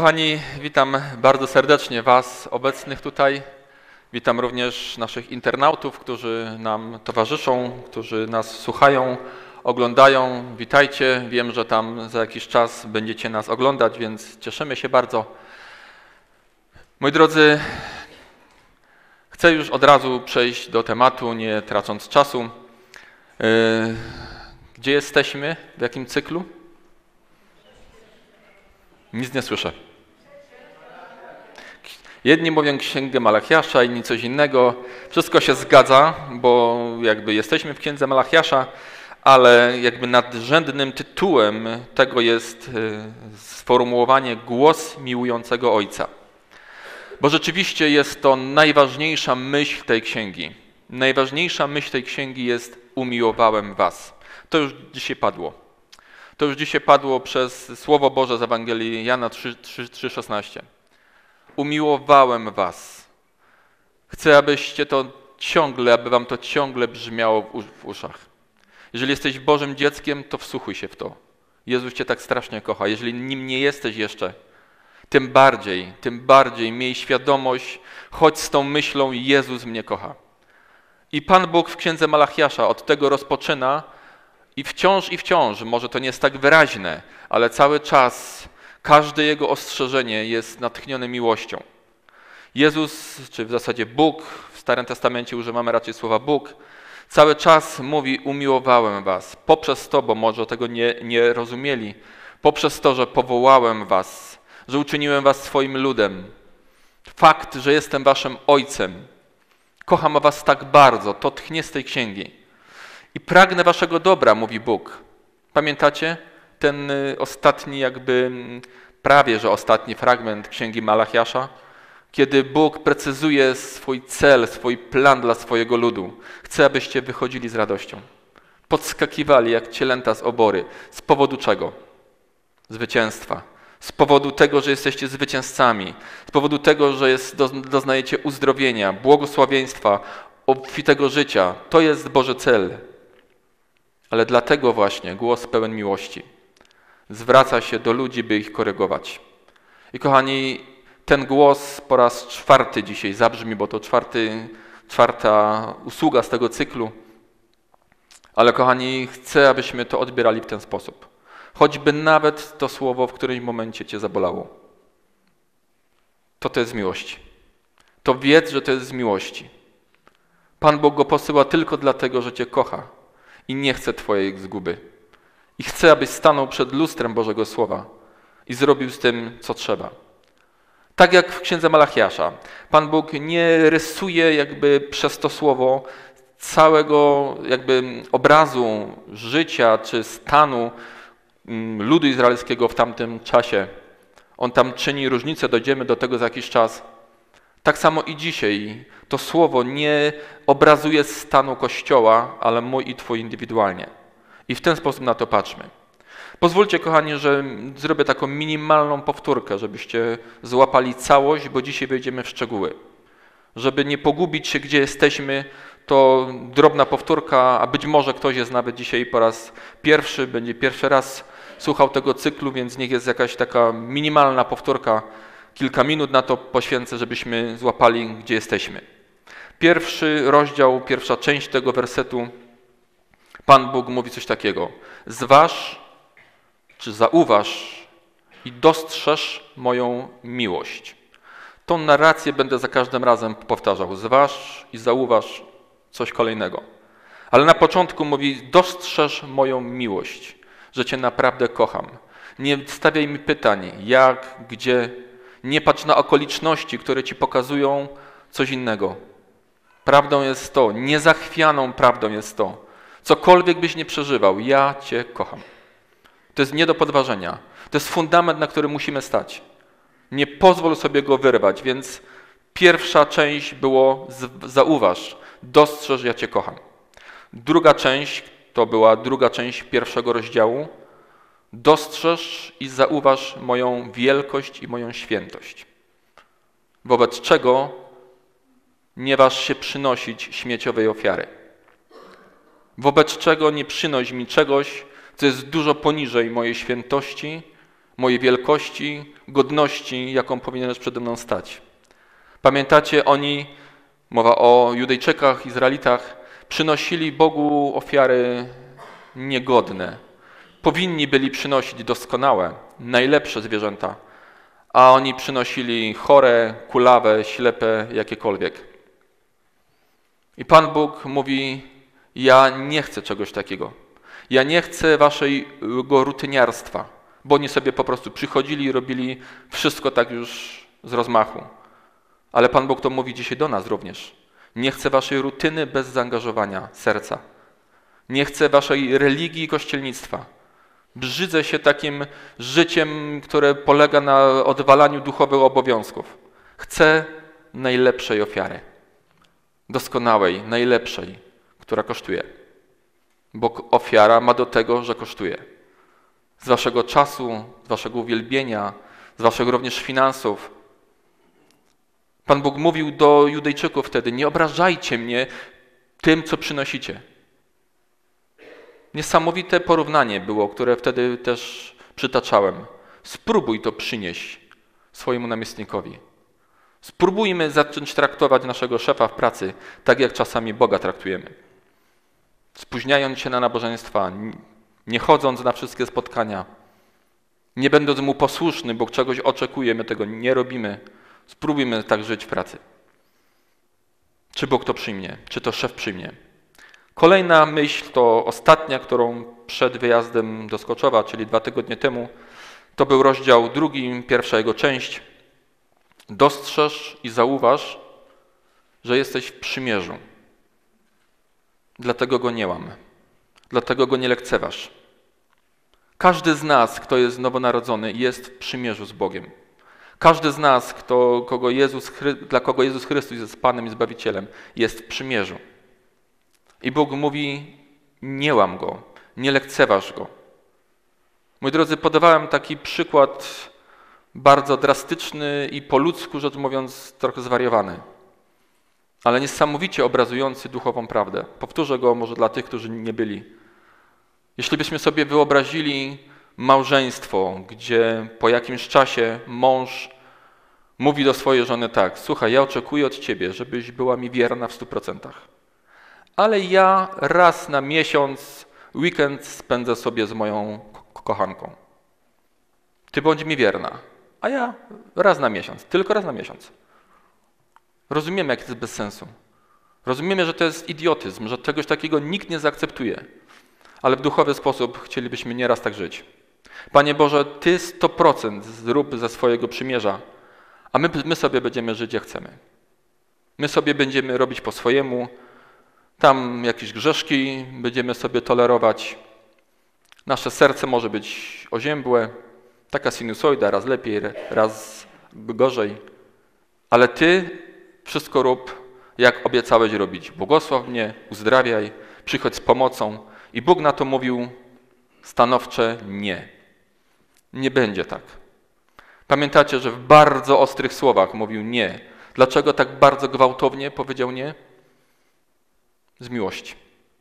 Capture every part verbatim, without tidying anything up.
Kochani, witam bardzo serdecznie Was obecnych tutaj. Witam również naszych internautów, którzy nam towarzyszą, którzy nas słuchają, oglądają. Witajcie. Wiem, że tam za jakiś czas będziecie nas oglądać, więc cieszymy się bardzo. Moi drodzy, chcę już od razu przejść do tematu, nie tracąc czasu. Gdzie jesteśmy? W jakim cyklu? Nic nie słyszę. Jedni mówią Księgę Malachiasza, inni coś innego. Wszystko się zgadza, bo jakby jesteśmy w Księdze Malachiasza, ale jakby nadrzędnym tytułem tego jest sformułowanie głos miłującego Ojca. Bo rzeczywiście jest to najważniejsza myśl tej księgi. Najważniejsza myśl tej księgi jest umiłowałem was. To już dzisiaj padło. To już dzisiaj padło przez Słowo Boże z Ewangelii Jana trzy szesnaście. Umiłowałem was. Chcę, abyście to ciągle, aby wam to ciągle brzmiało w uszach. Jeżeli jesteś Bożym dzieckiem, to wsłuchuj się w to. Jezus cię tak strasznie kocha. Jeżeli nim nie jesteś jeszcze, tym bardziej, tym bardziej miej świadomość, chodź z tą myślą, Jezus mnie kocha. I Pan Bóg w Księdze Malachiasza od tego rozpoczyna i wciąż i wciąż, może to nie jest tak wyraźne, ale cały czas każde Jego ostrzeżenie jest natchnione miłością. Jezus, czy w zasadzie Bóg, w Starym Testamencie używamy raczej słowa Bóg, cały czas mówi umiłowałem was. Poprzez to, bo może tego nie, nie rozumieli, poprzez to, że powołałem was, że uczyniłem was swoim ludem. Fakt, że jestem waszym Ojcem. Kocham was tak bardzo, to tchnie z tej księgi. I pragnę waszego dobra, mówi Bóg. Pamiętacie ten ostatni jakby, prawie że ostatni fragment Księgi Malachiasza? Kiedy Bóg precyzuje swój cel, swój plan dla swojego ludu. Chce, abyście wychodzili z radością. Podskakiwali jak cielęta z obory. Z powodu czego? Zwycięstwa. Z powodu tego, że jesteście zwycięzcami. Z powodu tego, że jest, doznajecie uzdrowienia, błogosławieństwa, obfitego życia. To jest Boży cel. Ale dlatego właśnie głos pełen miłości zwraca się do ludzi, by ich korygować. I kochani, ten głos po raz czwarty dzisiaj zabrzmi, bo to czwarty, czwarta usługa z tego cyklu. Ale kochani, chcę, abyśmy to odbierali w ten sposób. Choćby nawet to słowo w którymś momencie cię zabolało. To to jest z miłości. To wiedz, że to jest z miłości. Pan Bóg go posyła tylko dlatego, że cię kocha i nie chce twojej zguby. I chce, abyś stanął przed lustrem Bożego Słowa i zrobił z tym, co trzeba. Tak jak w Księdze Malachiasza. Pan Bóg nie rysuje jakby przez to słowo całego jakby obrazu życia czy stanu ludu izraelskiego w tamtym czasie. On tam czyni różnicę, dojdziemy do tego za jakiś czas. Tak samo i dzisiaj to słowo nie obrazuje stanu Kościoła, ale mój i twój indywidualnie. I w ten sposób na to patrzmy. Pozwólcie, kochani, że zrobię taką minimalną powtórkę, żebyście złapali całość, bo dzisiaj wejdziemy w szczegóły. Żeby nie pogubić się, gdzie jesteśmy, to drobna powtórka, a być może ktoś jest nawet dzisiaj po raz pierwszy, będzie pierwszy raz słuchał tego cyklu, więc niech jest jakaś taka minimalna powtórka. Kilka minut na to poświęcę, żebyśmy złapali, gdzie jesteśmy. Pierwszy rozdział, pierwsza część tego wersetu, Pan Bóg mówi coś takiego. Zważ, czy zauważ i dostrzeż moją miłość. Tą narrację będę za każdym razem powtarzał. Zważ i zauważ coś kolejnego. Ale na początku mówi, dostrzeż moją miłość, że cię naprawdę kocham. Nie stawiaj mi pytań, jak, gdzie. Nie patrz na okoliczności, które ci pokazują coś innego. Prawdą jest to, niezachwianą prawdą jest to. Cokolwiek byś nie przeżywał, ja cię kocham. To jest nie do podważenia. To jest fundament, na którym musimy stać. Nie pozwól sobie go wyrwać, więc pierwsza część było zauważ, dostrzeż, ja cię kocham. Druga część, to była druga część pierwszego rozdziału, dostrzeż i zauważ moją wielkość i moją świętość. Wobec czego nie waż się przynosić śmieciowej ofiary. Wobec czego nie przynoś mi czegoś, co jest dużo poniżej mojej świętości, mojej wielkości, godności, jaką powinieneś przede mną stać. Pamiętacie, oni, mowa o Judejczykach, Izraelitach, przynosili Bogu ofiary niegodne. Powinni byli przynosić doskonałe, najlepsze zwierzęta, a oni przynosili chore, kulawe, ślepe, jakiekolwiek. I Pan Bóg mówi, ja nie chcę czegoś takiego. Ja nie chcę waszego rutyniarstwa, bo oni sobie po prostu przychodzili i robili wszystko tak już z rozmachu. Ale Pan Bóg to mówi dzisiaj do nas również. Nie chcę waszej rutyny bez zaangażowania serca. Nie chcę waszej religii i kościelnictwa. Brzydzę się takim życiem, które polega na odwalaniu duchowych obowiązków. Chcę najlepszej ofiary. Doskonałej, najlepszej, która kosztuje. Bo ofiara ma do tego, że kosztuje. Z waszego czasu, z waszego uwielbienia, z waszych również finansów. Pan Bóg mówił do Judejczyków wtedy, nie obrażajcie mnie tym, co przynosicie. Niesamowite porównanie było, które wtedy też przytaczałem. Spróbuj to przynieść swojemu namiestnikowi. Spróbujmy zacząć traktować naszego szefa w pracy tak, jak czasami Boga traktujemy. Spóźniając się na nabożeństwa, nie chodząc na wszystkie spotkania, nie będąc mu posłuszny, bo czegoś oczekujemy, tego nie robimy. Spróbujmy tak żyć w pracy. Czy Bóg to przyjmie? Czy to szef przyjmie? Kolejna myśl, to ostatnia, którą przed wyjazdem do Skoczowa, czyli dwa tygodnie temu, to był rozdział drugi, pierwsza jego część. Dostrzeż i zauważ, że jesteś w przymierzu. Dlatego go nie łam. Dlatego go nie lekceważ. Każdy z nas, kto jest nowonarodzony, jest w przymierzu z Bogiem. Każdy z nas, kto, kogo Jezus, dla kogo Jezus Chrystus jest Panem i Zbawicielem, jest w przymierzu. I Bóg mówi, nie łam go, nie lekceważ go. Moi drodzy, podawałem taki przykład bardzo drastyczny i po ludzku, rzecz mówiąc, trochę zwariowany, ale niesamowicie obrazujący duchową prawdę. Powtórzę go może dla tych, którzy nie byli. Jeśli byśmy sobie wyobrazili małżeństwo, gdzie po jakimś czasie mąż mówi do swojej żony tak, słuchaj, ja oczekuję od ciebie, żebyś była mi wierna w stu procentach, ale ja raz na miesiąc weekend spędzę sobie z moją ko- kochanką. Ty bądź mi wierna, a ja raz na miesiąc, tylko raz na miesiąc. Rozumiemy, jak to jest bez sensu. Rozumiemy, że to jest idiotyzm, że czegoś takiego nikt nie zaakceptuje, ale w duchowy sposób chcielibyśmy nieraz tak żyć. Panie Boże, Ty sto procent zrób ze swojego przymierza, a my, my sobie będziemy żyć jak chcemy. My sobie będziemy robić po swojemu, tam jakieś grzeszki będziemy sobie tolerować. Nasze serce może być oziębłe, taka sinusoida, raz lepiej, raz gorzej. Ale Ty wszystko rób, jak obiecałeś robić. Błogosław mnie, uzdrawiaj, przychodź z pomocą. I Bóg na to mówił stanowcze nie. Nie będzie tak. Pamiętacie, że w bardzo ostrych słowach mówił nie. Dlaczego tak bardzo gwałtownie powiedział nie? Z miłości.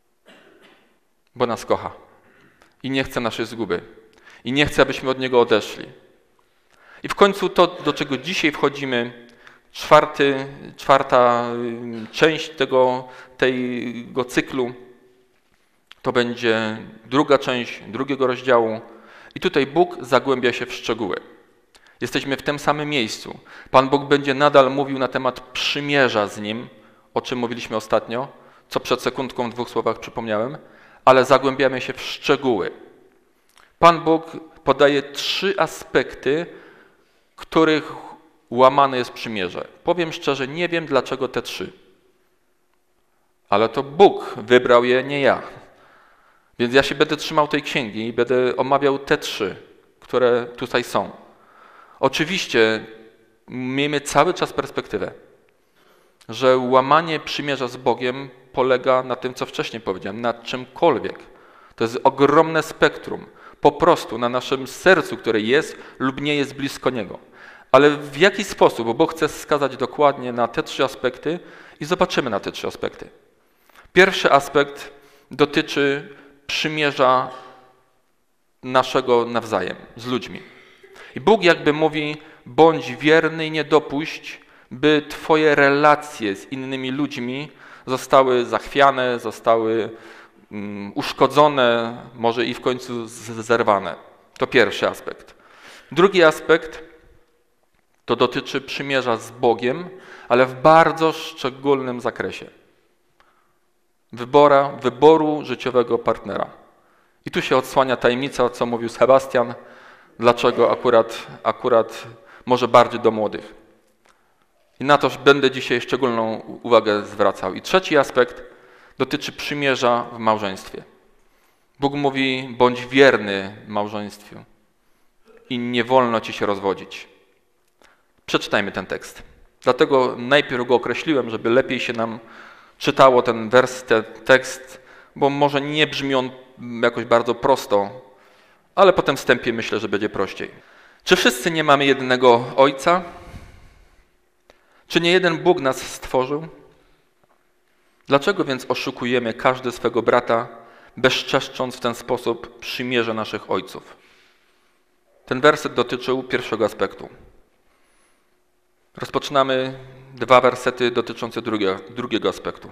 Bo nas kocha. I nie chce naszej zguby. I nie chce, abyśmy od Niego odeszli. I w końcu to, do czego dzisiaj wchodzimy, czwarty, czwarta część tego, tego cyklu, to będzie druga część drugiego rozdziału. I tutaj Bóg zagłębia się w szczegóły. Jesteśmy w tym samym miejscu. Pan Bóg będzie nadal mówił na temat przymierza z Nim, o czym mówiliśmy ostatnio, co przed sekundką w dwóch słowach przypomniałem, ale zagłębiamy się w szczegóły. Pan Bóg podaje trzy aspekty, których łamane jest przymierze. Powiem szczerze, nie wiem dlaczego te trzy. Ale to Bóg wybrał je, nie ja. Więc ja się będę trzymał tej księgi i będę omawiał te trzy, które tutaj są. Oczywiście miejmy cały czas perspektywę, że łamanie przymierza z Bogiem polega na tym, co wcześniej powiedziałem, na czymkolwiek. To jest ogromne spektrum, po prostu na naszym sercu, które jest lub nie jest blisko Niego. Ale w jaki sposób? Bo Bóg chce wskazać dokładnie na te trzy aspekty i zobaczymy na te trzy aspekty. Pierwszy aspekt dotyczy przymierza naszego nawzajem, z ludźmi. I Bóg jakby mówi, bądź wierny i nie dopuść, by twoje relacje z innymi ludźmi zostały zachwiane, zostały um, uszkodzone, może i w końcu zerwane. To pierwszy aspekt. Drugi aspekt to dotyczy przymierza z Bogiem, ale w bardzo szczególnym zakresie. Wybora, wyboru życiowego partnera. I tu się odsłania tajemnica, co mówił Sebastian, dlaczego akurat, akurat może bardziej do młodych. I na to będę dzisiaj szczególną uwagę zwracał. I trzeci aspekt dotyczy przymierza w małżeństwie. Bóg mówi, bądź wierny małżeństwu i nie wolno ci się rozwodzić. Przeczytajmy ten tekst. Dlatego najpierw go określiłem, żeby lepiej się nam czytało ten wers, ten tekst, bo może nie brzmi on jakoś bardzo prosto, ale po tym wstępie myślę, że będzie prościej. Czy wszyscy nie mamy jednego Ojca? Czy nie jeden Bóg nas stworzył? Dlaczego więc oszukujemy każdy swego brata, bezczeszcząc w ten sposób przymierze naszych ojców? Ten werset dotyczył pierwszego aspektu. Rozpoczynamy dwa wersety dotyczące drugiego, drugiego aspektu.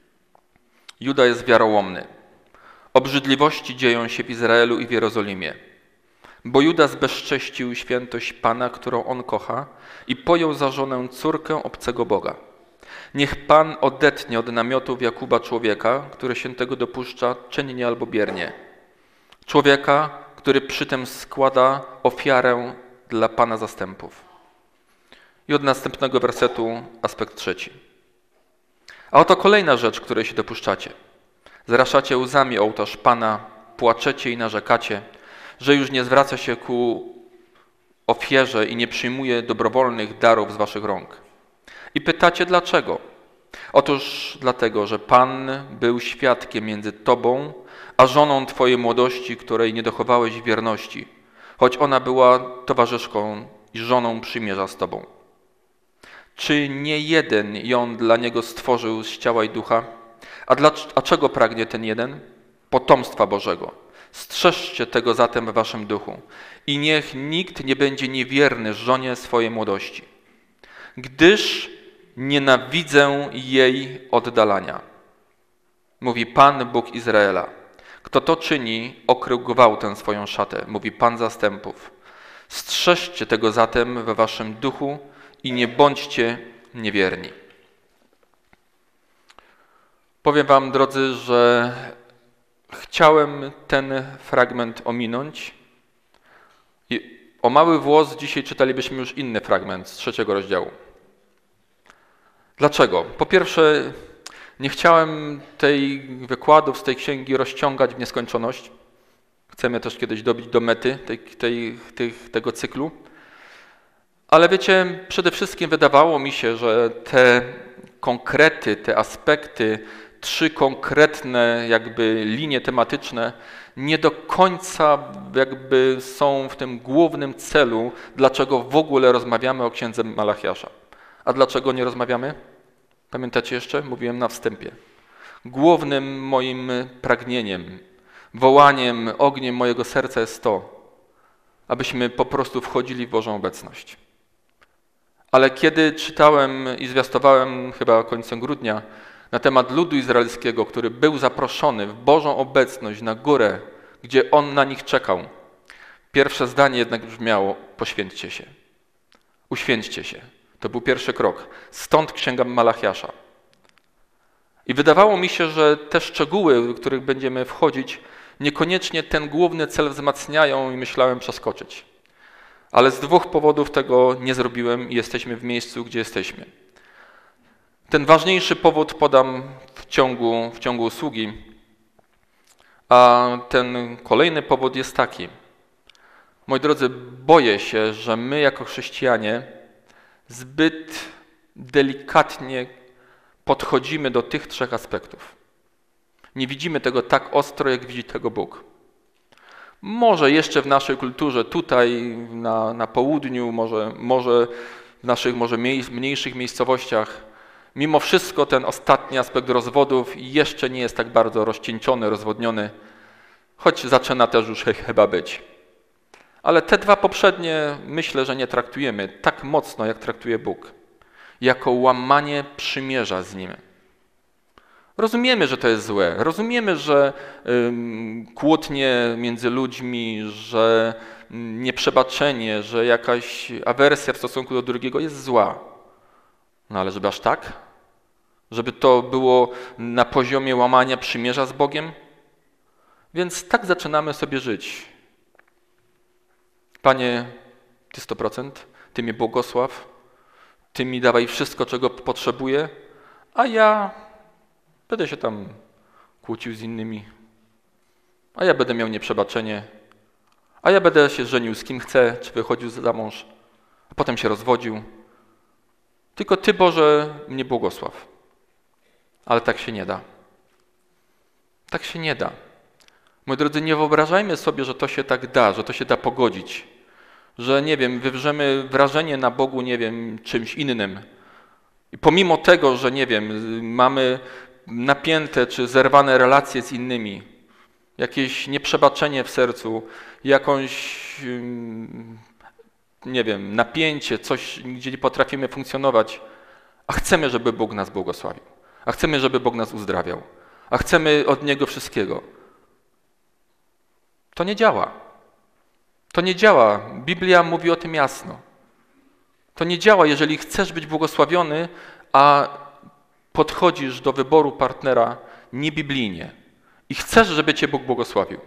Juda jest wiarołomny. Obrzydliwości dzieją się w Izraelu i w Jerozolimie. Bo Juda zbezcześcił świętość Pana, którą on kocha i pojął za żonę córkę obcego Boga. Niech Pan odetnie od namiotów Jakuba człowieka, który się tego dopuszcza czynnie albo biernie. Człowieka, który przytem składa ofiarę dla Pana zastępów. I od następnego wersetu aspekt trzeci. A oto kolejna rzecz, której się dopuszczacie. Zraszacie łzami ołtarz Pana, płaczecie i narzekacie, że już nie zwraca się ku ofierze i nie przyjmuje dobrowolnych darów z waszych rąk. I pytacie dlaczego? Otóż dlatego, że Pan był świadkiem między tobą a żoną twojej młodości, której nie dochowałeś wierności, choć ona była towarzyszką i żoną przymierza z tobą. Czy nie jeden ją dla niego stworzył z ciała i ducha? A, dla, a czego pragnie ten jeden? Potomstwa Bożego. Strzeżcie tego zatem w waszym duchu i niech nikt nie będzie niewierny żonie swojej młodości, gdyż nienawidzę jej oddalania. Mówi Pan, Bóg Izraela. Kto to czyni, okrył gwałtem swoją szatę, mówi Pan zastępów. Strzeżcie tego zatem we waszym duchu i nie bądźcie niewierni. Powiem wam, drodzy, że chciałem ten fragment ominąć. I o mały włos dzisiaj czytalibyśmy już inny fragment z trzeciego rozdziału. Dlaczego? Po pierwsze, nie chciałem tej wykładów z tej księgi rozciągać w nieskończoność. Chcemy też kiedyś dobić do mety tej, tej, tej, tego cyklu. Ale wiecie, przede wszystkim wydawało mi się, że te konkrety, te aspekty, trzy konkretne jakby linie tematyczne nie do końca jakby są w tym głównym celu, dlaczego w ogóle rozmawiamy o księdze Malachiasza. A dlaczego nie rozmawiamy? Pamiętacie jeszcze? Mówiłem na wstępie. Głównym moim pragnieniem, wołaniem, ogniem mojego serca jest to, abyśmy po prostu wchodzili w Bożą obecność. Ale kiedy czytałem i zwiastowałem chyba końcem grudnia na temat ludu izraelskiego, który był zaproszony w Bożą obecność na górę, gdzie On na nich czekał, pierwsze zdanie jednak brzmiało: poświęćcie się, uświęćcie się. To był pierwszy krok. Stąd księga Malachiasza. I wydawało mi się, że te szczegóły, do których będziemy wchodzić, niekoniecznie ten główny cel wzmacniają i myślałem przeskoczyć. Ale z dwóch powodów tego nie zrobiłem i jesteśmy w miejscu, gdzie jesteśmy. Ten ważniejszy powód podam w ciągu, w ciągu usługi, a ten kolejny powód jest taki. Moi drodzy, boję się, że my jako chrześcijanie zbyt delikatnie podchodzimy do tych trzech aspektów. Nie widzimy tego tak ostro, jak widzi tego Bóg. Może jeszcze w naszej kulturze, tutaj na, na południu, może, może w naszych może mniejszych miejscowościach, mimo wszystko ten ostatni aspekt rozwodów jeszcze nie jest tak bardzo rozcieńczony, rozwodniony, choć zaczyna też już chyba być. Ale te dwa poprzednie myślę, że nie traktujemy tak mocno, jak traktuje Bóg. Jako łamanie przymierza z Nim. Rozumiemy, że to jest złe. Rozumiemy, że ym, kłótnie między ludźmi, że ym, nieprzebaczenie, że jakaś awersja w stosunku do drugiego jest zła. No ale żeby aż tak? Żeby to było na poziomie łamania przymierza z Bogiem? Więc tak zaczynamy sobie żyć. Panie, Ty sto procent, Ty mnie błogosław, Ty mi dawaj wszystko, czego potrzebuję, a ja będę się tam kłócił z innymi, a ja będę miał nieprzebaczenie, a ja będę się żenił z kim chcę, czy wychodził za mąż, a potem się rozwodził. Tylko Ty, Boże, mnie błogosław. Ale tak się nie da. Tak się nie da. Moi drodzy, nie wyobrażajmy sobie, że to się tak da, że to się da pogodzić. Że, nie wiem, wywrzemy wrażenie na Bogu, nie wiem, czymś innym. I pomimo tego, że, nie wiem, mamy napięte czy zerwane relacje z innymi, jakieś nieprzebaczenie w sercu, jakąś, nie wiem, napięcie, coś, gdzie nie potrafimy funkcjonować, a chcemy, żeby Bóg nas błogosławił, a chcemy, żeby Bóg nas uzdrawiał, a chcemy od Niego wszystkiego. To nie działa. To nie działa. Biblia mówi o tym jasno. To nie działa, jeżeli chcesz być błogosławiony, a podchodzisz do wyboru partnera niebiblijnie i chcesz, żeby Cię Bóg błogosławił.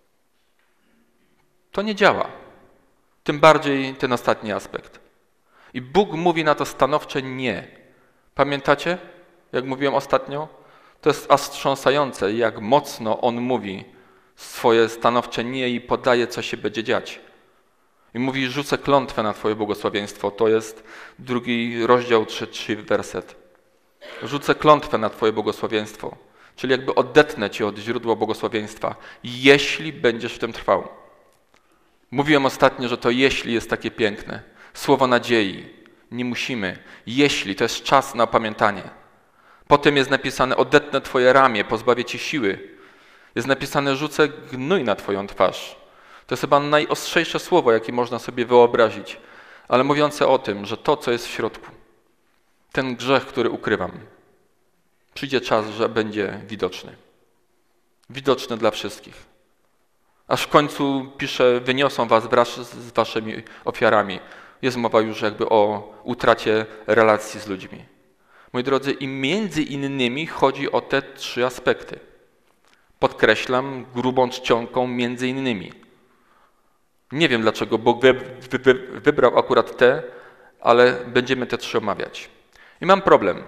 To nie działa. Tym bardziej ten ostatni aspekt. I Bóg mówi na to stanowcze nie. Pamiętacie, jak mówiłem ostatnio? To jest aż wstrząsające, jak mocno On mówi swoje stanowcze nie i podaje, co się będzie dziać. I mówi, rzucę klątwę na Twoje błogosławieństwo. To jest drugi rozdział, trzeci werset. Rzucę klątwę na Twoje błogosławieństwo. Czyli jakby odetnę Cię od źródła błogosławieństwa, jeśli będziesz w tym trwał. Mówiłem ostatnio, że to jeśli jest takie piękne. Słowo nadziei. Nie musimy. Jeśli, to jest czas na opamiętanie. Potem jest napisane, odetnę Twoje ramię, pozbawię Ci siły. Jest napisane, rzucę gnój na Twoją twarz. To jest chyba najostrzejsze słowo, jakie można sobie wyobrazić, ale mówiące o tym, że to, co jest w środku, ten grzech, który ukrywam, przyjdzie czas, że będzie widoczny. Widoczny dla wszystkich. Aż w końcu pisze, wyniosą was wraz z waszymi ofiarami. Jest mowa już jakby o utracie relacji z ludźmi. Moi drodzy, i między innymi chodzi o te trzy aspekty. Podkreślam grubą czcionką między innymi. Nie wiem, dlaczego Bóg wy, wy, wy, wybrał akurat te, ale będziemy te trzy omawiać. I mam problem.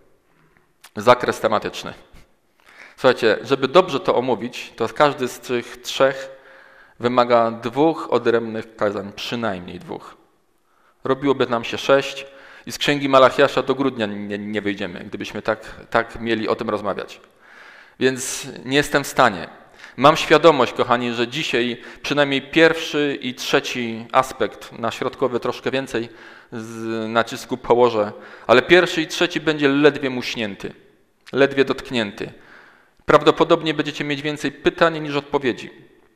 Zakres tematyczny. Słuchajcie, żeby dobrze to omówić, to każdy z tych trzech wymaga dwóch odrębnych kazań, przynajmniej dwóch. Robiłoby nam się sześć i z Księgi Malachiasza do grudnia nie, nie wyjdziemy, gdybyśmy tak, tak mieli o tym rozmawiać. Więc nie jestem w stanie. Mam świadomość, kochani, że dzisiaj przynajmniej pierwszy i trzeci aspekt, na środkowy troszkę więcej z nacisku położę, ale pierwszy i trzeci będzie ledwie muśnięty, ledwie dotknięty. Prawdopodobnie będziecie mieć więcej pytań niż odpowiedzi.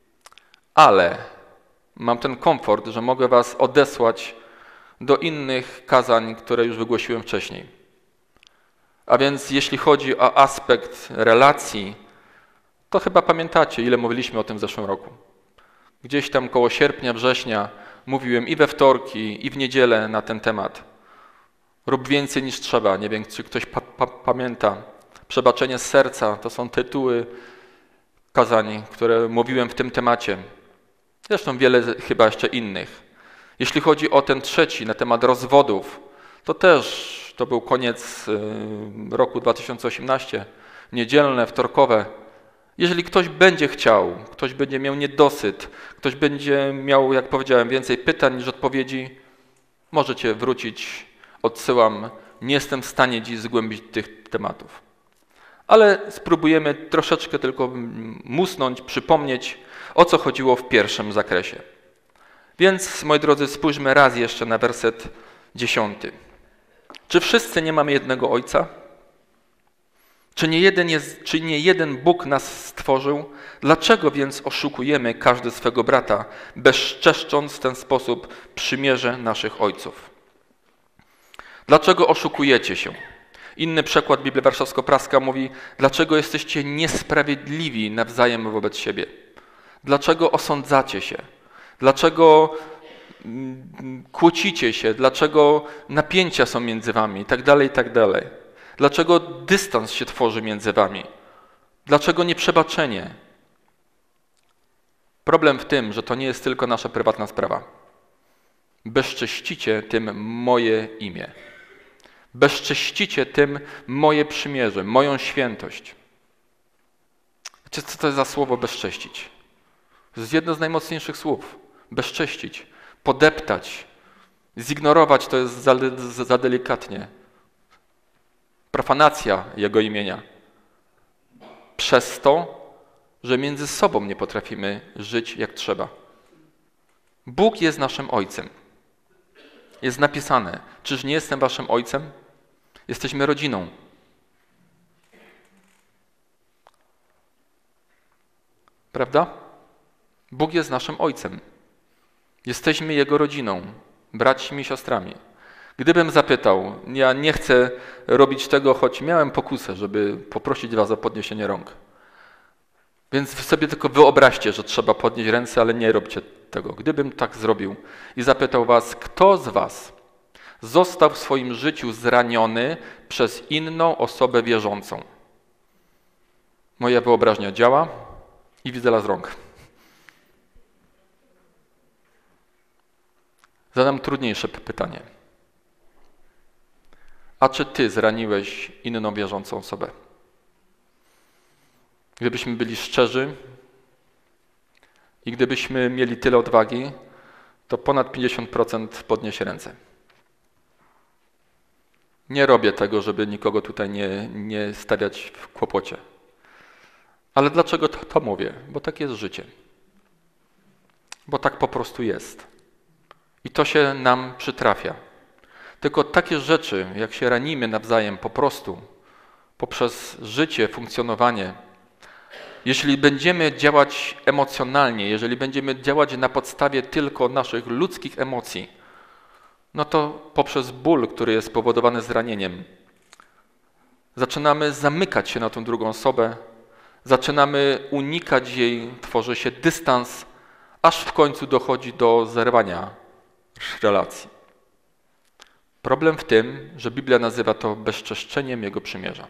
Ale mam ten komfort, że mogę was odesłać do innych kazań, które już wygłosiłem wcześniej. A więc jeśli chodzi o aspekt relacji, to chyba pamiętacie, ile mówiliśmy o tym w zeszłym roku. Gdzieś tam koło sierpnia, września mówiłem i we wtorki, i w niedzielę na ten temat. Rób więcej niż trzeba. Nie wiem, czy ktoś pa pa pamięta. Przebaczenie z serca to są tytuły kazań, które mówiłem w tym temacie. Zresztą wiele chyba jeszcze innych. Jeśli chodzi o ten trzeci, na temat rozwodów, to też to był koniec roku dwa tysiące osiemnastego, niedzielne, wtorkowe. Jeżeli ktoś będzie chciał, ktoś będzie miał niedosyt, ktoś będzie miał, jak powiedziałem, więcej pytań niż odpowiedzi, możecie wrócić, odsyłam. Nie jestem w stanie dziś zgłębić tych tematów. Ale spróbujemy troszeczkę tylko musnąć, przypomnieć, o co chodziło w pierwszym zakresie. Więc, moi drodzy, spójrzmy raz jeszcze na werset dziesiąty. Czy wszyscy nie mamy jednego Ojca? Czy nie jeden, jest, czy nie jeden Bóg nas stworzył? Dlaczego więc oszukujemy każdy swego brata, bezczeszcząc w ten sposób przymierze naszych ojców? Dlaczego oszukujecie się? Inny przekład Biblii Warszawsko-Praska mówi, dlaczego jesteście niesprawiedliwi nawzajem wobec siebie? Dlaczego osądzacie się? Dlaczego kłócicie się? Dlaczego napięcia są między wami? I tak dalej, i tak dalej. Dlaczego dystans się tworzy między wami? Dlaczego nieprzebaczenie? Problem w tym, że to nie jest tylko nasza prywatna sprawa. Bezcześcicie tym moje imię. Bezcześcicie tym moje przymierze, moją świętość. Wiecie, co to jest za słowo bezcześcić? To jest jedno z najmocniejszych słów. Bezcześcić, podeptać, zignorować to jest za, za delikatnie. Profanacja Jego imienia. Przez to, że między sobą nie potrafimy żyć jak trzeba. Bóg jest naszym Ojcem. Jest napisane, czyż nie jestem waszym Ojcem? Jesteśmy rodziną. Prawda? Bóg jest naszym Ojcem. Jesteśmy Jego rodziną, braćmi i siostrami. Gdybym zapytał, ja nie chcę robić tego, choć miałem pokusę, żeby poprosić was o podniesienie rąk. Więc sobie tylko wyobraźcie, że trzeba podnieść ręce, ale nie róbcie tego. Gdybym tak zrobił i zapytał was, kto z was został w swoim życiu zraniony przez inną osobę wierzącą? Moja wyobraźnia działa i widzę las rąk. Zadam trudniejsze pytanie. A czy ty zraniłeś inną wierzącą osobę? Gdybyśmy byli szczerzy i gdybyśmy mieli tyle odwagi, to ponad pięćdziesiąt procent podniesie ręce. Nie robię tego, żeby nikogo tutaj nie, nie stawiać w kłopocie. Ale dlaczego to, to mówię? Bo tak jest życie. Bo tak po prostu jest. I to się nam przytrafia. Tylko takie rzeczy, jak się ranimy nawzajem po prostu, poprzez życie, funkcjonowanie, jeśli będziemy działać emocjonalnie, jeżeli będziemy działać na podstawie tylko naszych ludzkich emocji, no to poprzez ból, który jest spowodowany zranieniem, zaczynamy zamykać się na tą drugą osobę, zaczynamy unikać jej, tworzy się dystans, aż w końcu dochodzi do zerwania relacji. Problem w tym, że Biblia nazywa to bezczeszczeniem Jego przymierza.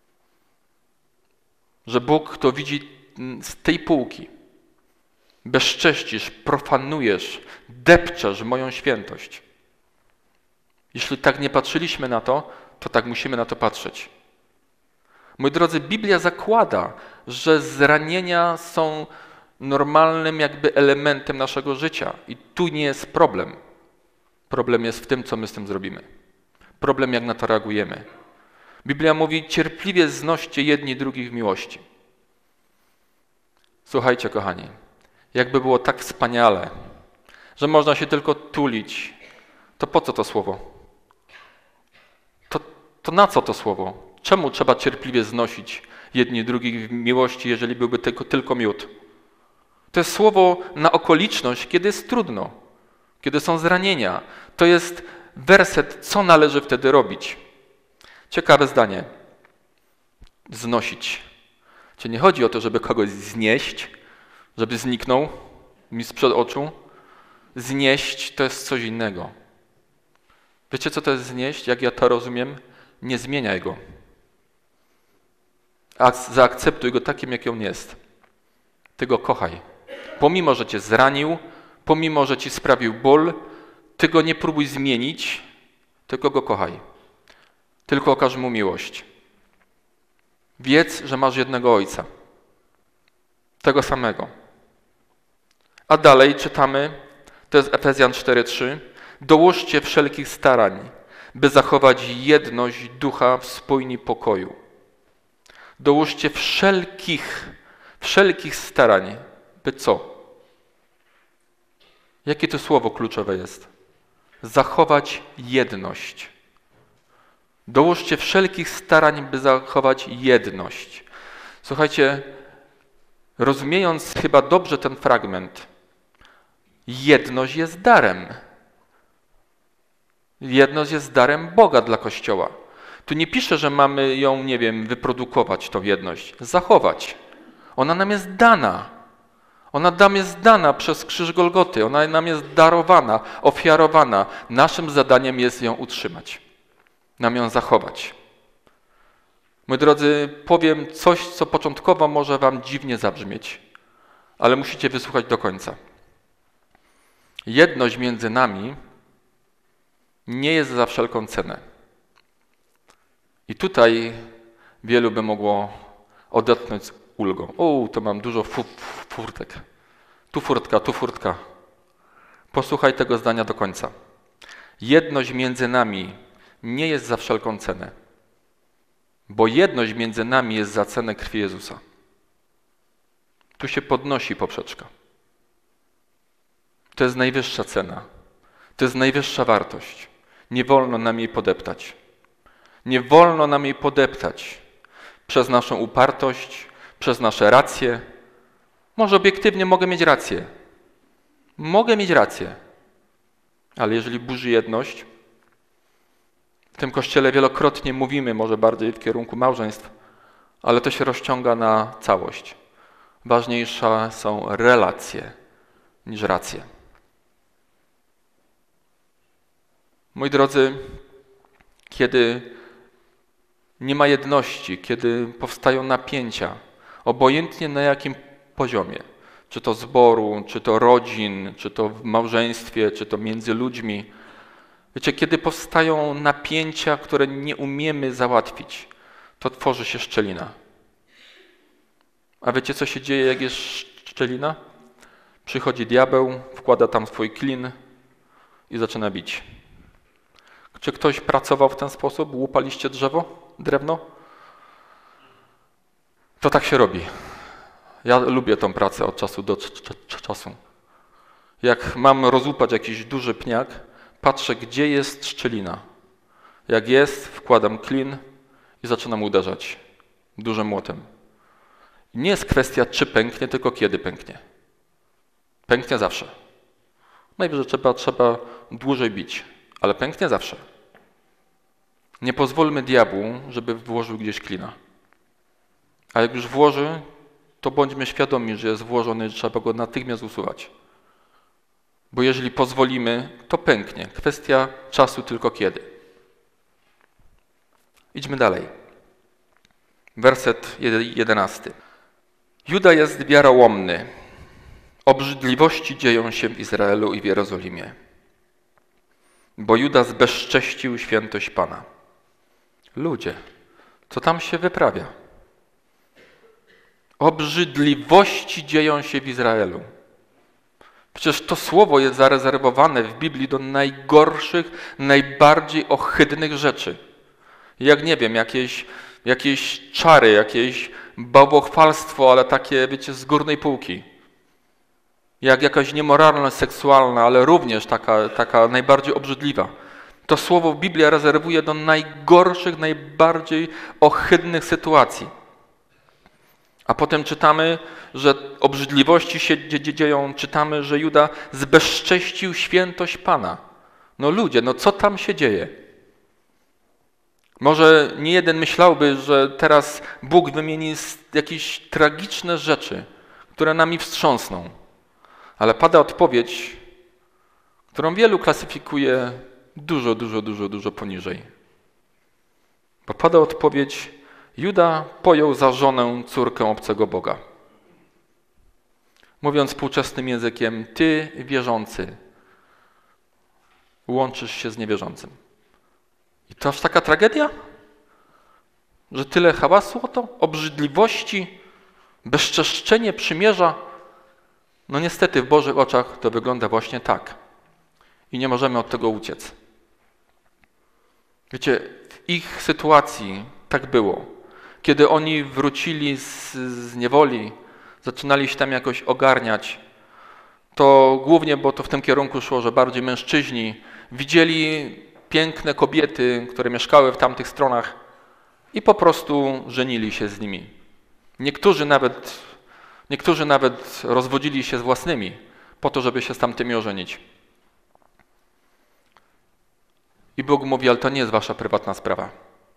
Że Bóg to widzi z tej półki. Bezcześcisz, profanujesz, depczesz moją świętość. Jeśli tak nie patrzyliśmy na to, to tak musimy na to patrzeć. Moi drodzy, Biblia zakłada, że zranienia są normalnym jakby elementem naszego życia. I tu nie jest problem. Problem jest w tym, co my z tym zrobimy. Problem, jak na to reagujemy. Biblia mówi, cierpliwie znoście jedni drugich w miłości. Słuchajcie, kochani, jakby było tak wspaniale, że można się tylko tulić, to po co to słowo? To, to na co to słowo? Czemu trzeba cierpliwie znosić jedni drugich w miłości, jeżeli byłby tylko, tylko miód? To jest słowo na okoliczność, kiedy jest trudno, kiedy są zranienia. To jest werset, co należy wtedy robić. Ciekawe zdanie. Znosić. Czyli nie chodzi o to, żeby kogoś znieść, żeby zniknął mi sprzed oczu. Znieść to jest coś innego. Wiecie, co to jest znieść? Jak ja to rozumiem? Nie zmieniaj go. A zaakceptuj go takim, jaki on jest. Ty go kochaj. Pomimo, że cię zranił, pomimo, że ci sprawił ból, ty go nie próbuj zmienić, tylko go kochaj. Tylko okaż mu miłość. Wiedz, że masz jednego Ojca. Tego samego. A dalej czytamy, to jest Efezjan cztery trzy. Dołóżcie wszelkich starań, by zachować jedność ducha w spójni pokoju. Dołóżcie wszelkich, wszelkich starań, by co? Jakie to słowo kluczowe jest? Zachować jedność. Dołóżcie wszelkich starań, by zachować jedność. Słuchajcie, rozumiejąc chyba dobrze ten fragment, jedność jest darem. Jedność jest darem Boga dla Kościoła. Tu nie pisze, że mamy ją, nie wiem, wyprodukować, tą jedność, zachować. Ona nam jest dana. Ona nam jest dana przez krzyż Golgoty. Ona nam jest darowana, ofiarowana. Naszym zadaniem jest ją utrzymać. Nam ją zachować. Moi drodzy, powiem coś, co początkowo może wam dziwnie zabrzmieć, ale musicie wysłuchać do końca. Jedność między nami nie jest za wszelką cenę. I tutaj wielu by mogło odetchnąć z ulgą. O, to mam dużo fu furtek. Tu furtka, tu furtka. Posłuchaj tego zdania do końca. Jedność między nami nie jest za wszelką cenę, bo jedność między nami jest za cenę krwi Jezusa. Tu się podnosi poprzeczka. To jest najwyższa cena. To jest najwyższa wartość. Nie wolno nam jej podeptać. Nie wolno nam jej podeptać przez naszą upartość, przez nasze racje. Może obiektywnie mogę mieć rację. Mogę mieć rację. Ale jeżeli burzy jedność, w tym Kościele wielokrotnie mówimy, może bardziej w kierunku małżeństw, ale to się rozciąga na całość. Ważniejsze są relacje niż racje. Moi drodzy, kiedy nie ma jedności, kiedy powstają napięcia, obojętnie na jakim poziomie, czy to zboru, czy to rodzin, czy to w małżeństwie, czy to między ludźmi, wiecie, kiedy powstają napięcia, które nie umiemy załatwić, to tworzy się szczelina. A wiecie, co się dzieje, jak jest szczelina? Przychodzi diabeł, wkłada tam swój klin i zaczyna bić. Czy ktoś pracował w ten sposób? Łupaliście drzewo, drewno? To tak się robi. Ja lubię tą pracę od czasu do czasu. Jak mam rozłupać jakiś duży pniak, patrzę, gdzie jest szczelina. Jak jest, wkładam klin i zaczynam uderzać dużym młotem. Nie jest kwestia, czy pęknie, tylko kiedy pęknie. Pęknie zawsze. Najwyżej trzeba, trzeba dłużej bić, ale pęknie zawsze. Nie pozwólmy diabłu, żeby włożył gdzieś klina. A jak już włoży, to bądźmy świadomi, że jest włożony, że trzeba go natychmiast usuwać. Bo jeżeli pozwolimy, to pęknie. Kwestia czasu tylko kiedy. Idźmy dalej. Werset jedenasty. Juda jest wiarołomny. Obrzydliwości dzieją się w Izraelu i w Jerozolimie. Bo Juda zbezcześcił świętość Pana. Ludzie, co tam się wyprawia? Obrzydliwości dzieją się w Izraelu. Przecież to słowo jest zarezerwowane w Biblii do najgorszych, najbardziej ohydnych rzeczy. Jak nie wiem, jakieś, jakieś czary, jakieś bałwochwalstwo, ale takie, wiecie, z górnej półki. Jak jakaś niemoralność seksualna, ale również taka, taka najbardziej obrzydliwa. To słowo Biblia rezerwuje do najgorszych, najbardziej ohydnych sytuacji. A potem czytamy, że obrzydliwości się dzieją, czytamy, że Juda zbezcześcił świętość Pana. No ludzie, no co tam się dzieje? Może nie jeden myślałby, że teraz Bóg wymieni jakieś tragiczne rzeczy, które nami wstrząsną. Ale pada odpowiedź, którą wielu klasyfikuje dużo, dużo, dużo, dużo poniżej. Bo pada odpowiedź, Juda pojął za żonę córkę obcego Boga. Mówiąc współczesnym językiem, ty wierzący łączysz się z niewierzącym. I to aż taka tragedia? Że tyle hałasu o to? Obrzydliwości? Bezczeszczenie przymierza? No niestety w Bożych oczach to wygląda właśnie tak. I nie możemy od tego uciec. Wiecie, w ich sytuacji tak było. Kiedy oni wrócili z, z niewoli, zaczynali się tam jakoś ogarniać, to głównie, bo to w tym kierunku szło, że bardziej mężczyźni widzieli piękne kobiety, które mieszkały w tamtych stronach i po prostu żenili się z nimi. Niektórzy nawet, niektórzy nawet rozwodzili się z własnymi po to, żeby się z tamtymi ożenić. I Bóg mówi, ale to nie jest wasza prywatna sprawa.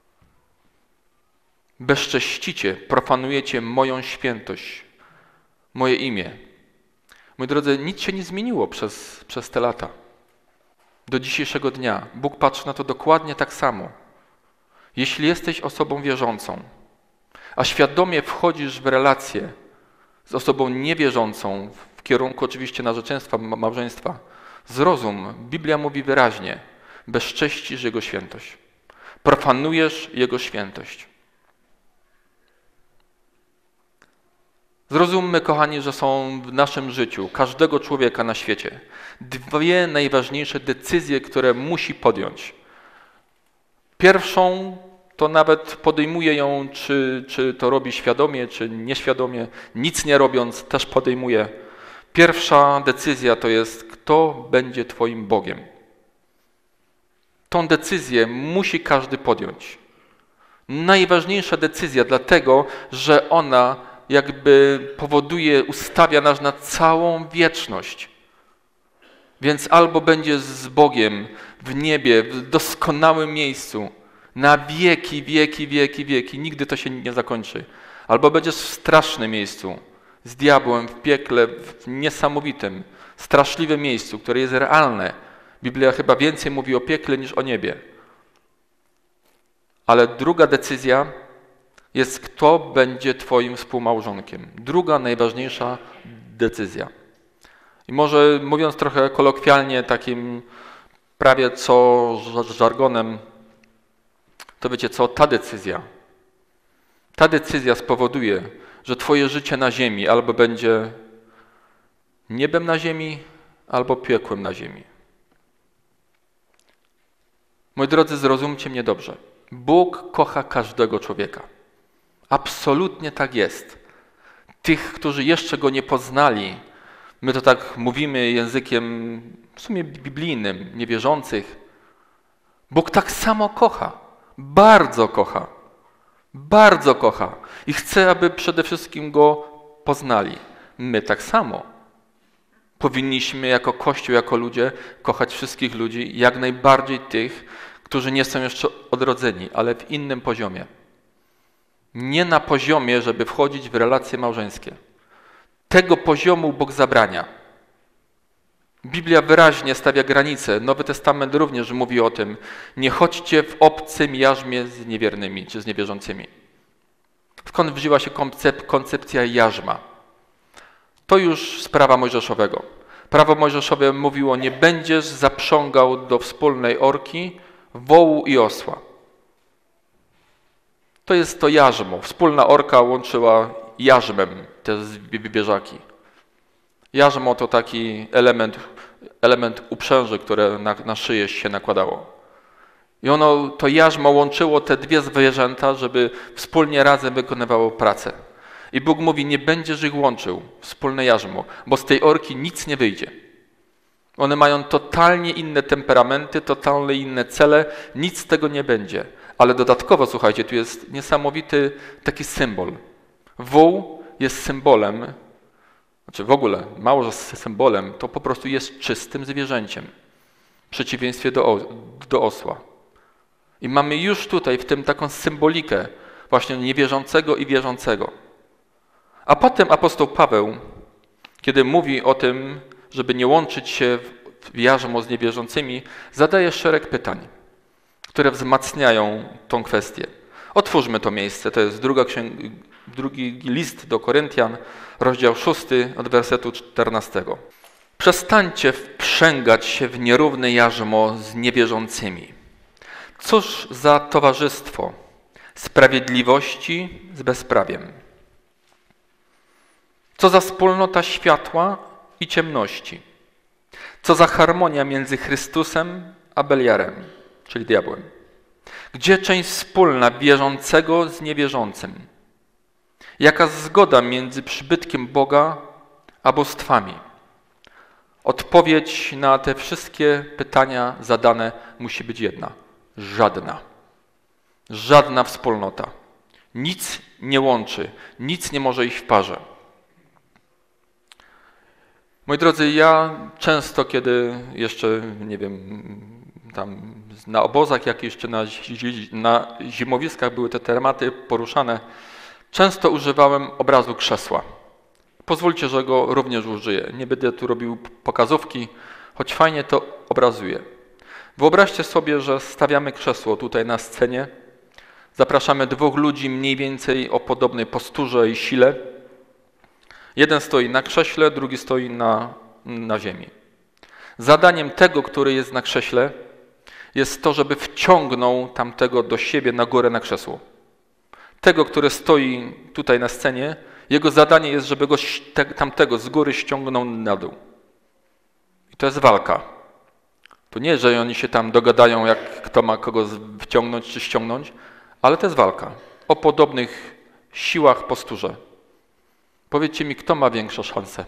Bezcześcicie, profanujecie moją świętość, moje imię. Moi drodzy, nic się nie zmieniło przez, przez te lata. Do dzisiejszego dnia. Bóg patrzy na to dokładnie tak samo. Jeśli jesteś osobą wierzącą, a świadomie wchodzisz w relację z osobą niewierzącą, w kierunku oczywiście narzeczeństwa, małżeństwa, zrozum, Biblia mówi wyraźnie, bezcześcisz Jego świętość. Profanujesz Jego świętość. Zrozummy, kochani, że są w naszym życiu, każdego człowieka na świecie, dwie najważniejsze decyzje, które musi podjąć. Pierwszą to nawet podejmuje ją, czy, czy to robi świadomie, czy nieświadomie, nic nie robiąc, też podejmuje. Pierwsza decyzja to jest, kto będzie Twoim Bogiem. Tą decyzję musi każdy podjąć. Najważniejsza decyzja, dlatego, że ona jakby powoduje, ustawia nas na całą wieczność. Więc albo będziesz z Bogiem w niebie, w doskonałym miejscu, na wieki, wieki, wieki, wieki, nigdy to się nie zakończy. Albo będziesz w strasznym miejscu, z diabłem, w piekle, w niesamowitym, straszliwym miejscu, które jest realne. Biblia chyba więcej mówi o piekle niż o niebie. Ale druga decyzja jest, kto będzie Twoim współmałżonkiem. Druga, najważniejsza decyzja. I może mówiąc trochę kolokwialnie, takim prawie co żargonem, to wiecie co, ta decyzja, ta decyzja spowoduje, że Twoje życie na ziemi albo będzie niebem na ziemi, albo piekłem na ziemi. Moi drodzy, zrozumcie mnie dobrze. Bóg kocha każdego człowieka. Absolutnie tak jest. Tych, którzy jeszcze Go nie poznali, my to tak mówimy językiem w sumie biblijnym, niewierzących. Bóg tak samo kocha, bardzo kocha, bardzo kocha i chce, aby przede wszystkim Go poznali. My tak samo. Powinniśmy jako Kościół, jako ludzie kochać wszystkich ludzi, jak najbardziej tych, którzy nie są jeszcze odrodzeni, ale w innym poziomie. Nie na poziomie, żeby wchodzić w relacje małżeńskie. Tego poziomu Bóg zabrania. Biblia wyraźnie stawia granice. Nowy Testament również mówi o tym. Nie chodźcie w obcym jarzmie z niewiernymi czy z niewierzącymi. Skąd wzięła się koncept, koncepcja jarzma? To już sprawa Mojżeszowego. Prawo Mojżeszowe mówiło, nie będziesz zaprzągał do wspólnej orki wołu i osła. To jest to jarzmo. Wspólna orka łączyła jarzmem te zwierzaki. Jarzmo to taki element, element uprzęży, które na, na szyję się nakładało. I ono, to jarzmo łączyło te dwie zwierzęta, żeby wspólnie razem wykonywało pracę. I Bóg mówi, nie będziesz ich łączył, wspólne jarzmo, bo z tej orki nic nie wyjdzie. One mają totalnie inne temperamenty, totalnie inne cele, nic z tego nie będzie. Ale dodatkowo, słuchajcie, tu jest niesamowity taki symbol. Wół jest symbolem, znaczy w ogóle, mało że symbolem, to po prostu jest czystym zwierzęciem. W przeciwieństwie do, do osła. I mamy już tutaj w tym taką symbolikę właśnie niewierzącego i wierzącego. A potem apostoł Paweł, kiedy mówi o tym, żeby nie łączyć się w jarzmo z niewierzącymi, zadaje szereg pytań, które wzmacniają tą kwestię. Otwórzmy to miejsce, to jest druga księg- drugi list do Koryntian, rozdział szósty od wersetu czternastego. Przestańcie wprzęgać się w nierówne jarzmo z niewierzącymi. Cóż za towarzystwo sprawiedliwości z bezprawiem? Co za wspólnota światła i ciemności? Co za harmonia między Chrystusem a Beliarem, czyli diabłem? Gdzie część wspólna wierzącego z niewierzącym? Jaka zgoda między przybytkiem Boga a bóstwami? Odpowiedź na te wszystkie pytania zadane musi być jedna. Żadna. Żadna wspólnota. Nic nie łączy, nic nie może iść w parze. Moi drodzy, ja często, kiedy jeszcze, nie wiem, tam na obozach jakichś, czy na, na zimowiskach były te tematy poruszane, często używałem obrazu krzesła. Pozwólcie, że go również użyję. Nie będę tu robił pokazówki, choć fajnie to obrazuje. Wyobraźcie sobie, że stawiamy krzesło tutaj na scenie. Zapraszamy dwóch ludzi mniej więcej o podobnej posturze i sile. Jeden stoi na krześle, drugi stoi na, na ziemi. Zadaniem tego, który jest na krześle, jest to, żeby wciągnął tamtego do siebie na górę na krzesło. Tego, który stoi tutaj na scenie, jego zadanie jest, żeby go tamtego z góry ściągnął na dół. I to jest walka. To nie, że oni się tam dogadają, jak kto ma kogo wciągnąć czy ściągnąć, ale to jest walka o podobnych siłach, posturze. Powiedzcie mi, kto ma większe szanse?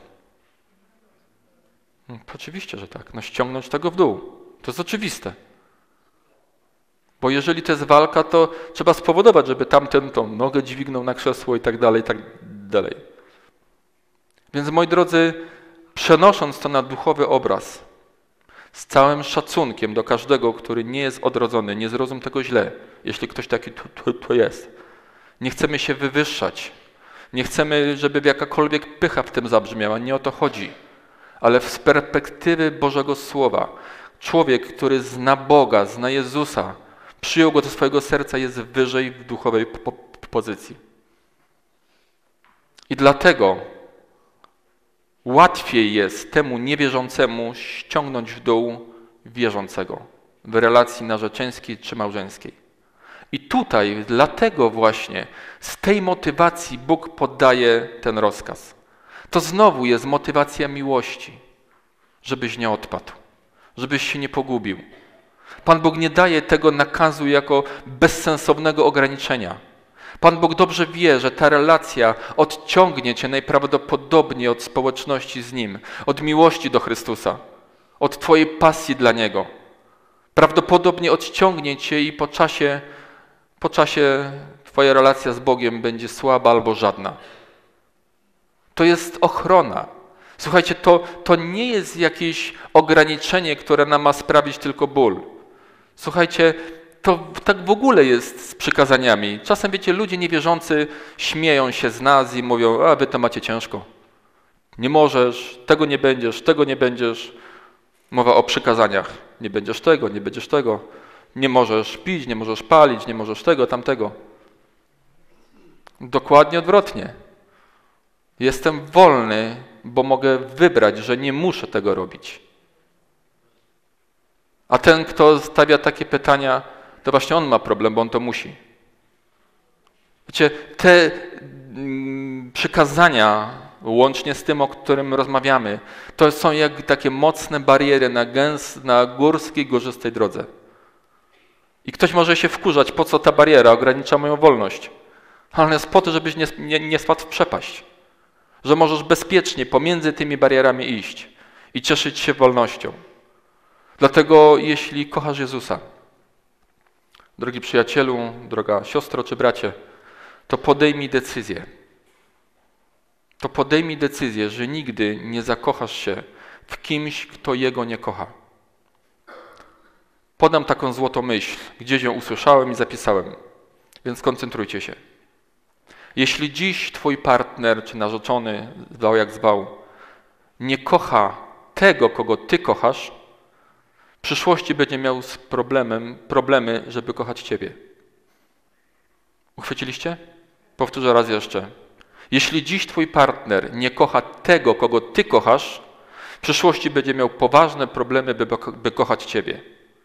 No, oczywiście, że tak. No ściągnąć tego w dół. To jest oczywiste. Bo jeżeli to jest walka, to trzeba spowodować, żeby tamten tą nogę dźwignął na krzesło i tak dalej, i tak dalej. Więc moi drodzy, przenosząc to na duchowy obraz, z całym szacunkiem do każdego, który nie jest odrodzony, nie zrozum tego źle, jeśli ktoś taki tu, tu, tu jest. Nie chcemy się wywyższać. Nie chcemy, żeby jakakolwiek pycha w tym zabrzmiała. Nie o to chodzi. Ale z perspektywy Bożego Słowa, człowiek, który zna Boga, zna Jezusa, przyjął Go do swojego serca, jest wyżej w duchowej po pozycji. I dlatego łatwiej jest temu niewierzącemu ściągnąć w dół wierzącego w relacji narzeczeńskiej czy małżeńskiej. I tutaj dlatego właśnie z tej motywacji Bóg podaje ten rozkaz. To znowu jest motywacja miłości, żebyś nie odpadł, żebyś się nie pogubił. Pan Bóg nie daje tego nakazu jako bezsensownego ograniczenia. Pan Bóg dobrze wie, że ta relacja odciągnie cię najprawdopodobniej od społeczności z Nim, od miłości do Chrystusa, od twojej pasji dla Niego. Prawdopodobnie odciągnie cię i po czasie, po czasie twoja relacja z Bogiem będzie słaba albo żadna. To jest ochrona. Słuchajcie, to, to nie jest jakieś ograniczenie, które nam ma sprawić tylko ból. Słuchajcie, to tak w ogóle jest z przykazaniami. Czasem, wiecie, ludzie niewierzący śmieją się z nas i mówią, a wy to macie ciężko. Nie możesz, tego nie będziesz, tego nie będziesz. Mowa o przykazaniach. Nie będziesz tego, nie będziesz tego. Nie możesz pić, nie możesz palić, nie możesz tego, tamtego. Dokładnie odwrotnie. Jestem wolny, bo mogę wybrać, że nie muszę tego robić. A ten, kto stawia takie pytania, to właśnie on ma problem, bo on to musi. Wiecie, te mm, przykazania, łącznie z tym, o którym rozmawiamy, to są jak takie mocne bariery na, gęs, na górskiej, górzystej drodze. I ktoś może się wkurzać, po co ta bariera ogranicza moją wolność. Ale ona jest po to, żebyś nie, nie, nie spadł w przepaść. Że możesz bezpiecznie pomiędzy tymi barierami iść i cieszyć się wolnością. Dlatego jeśli kochasz Jezusa, drogi przyjacielu, droga siostro czy bracie, to podejmij decyzję. To podejmij decyzję, że nigdy nie zakochasz się w kimś, kto Jego nie kocha. Podam taką złotą myśl, gdzieś ją usłyszałem i zapisałem, więc skoncentrujcie się. Jeśli dziś twój partner czy narzeczony, zwał jak zwał, nie kocha tego, kogo ty kochasz, w przyszłości będzie miał z problemem, problemy, żeby kochać ciebie. Uchwyciliście? Powtórzę raz jeszcze. Jeśli dziś twój partner nie kocha tego, kogo ty kochasz, w przyszłości będzie miał poważne problemy, by, by kochać ciebie.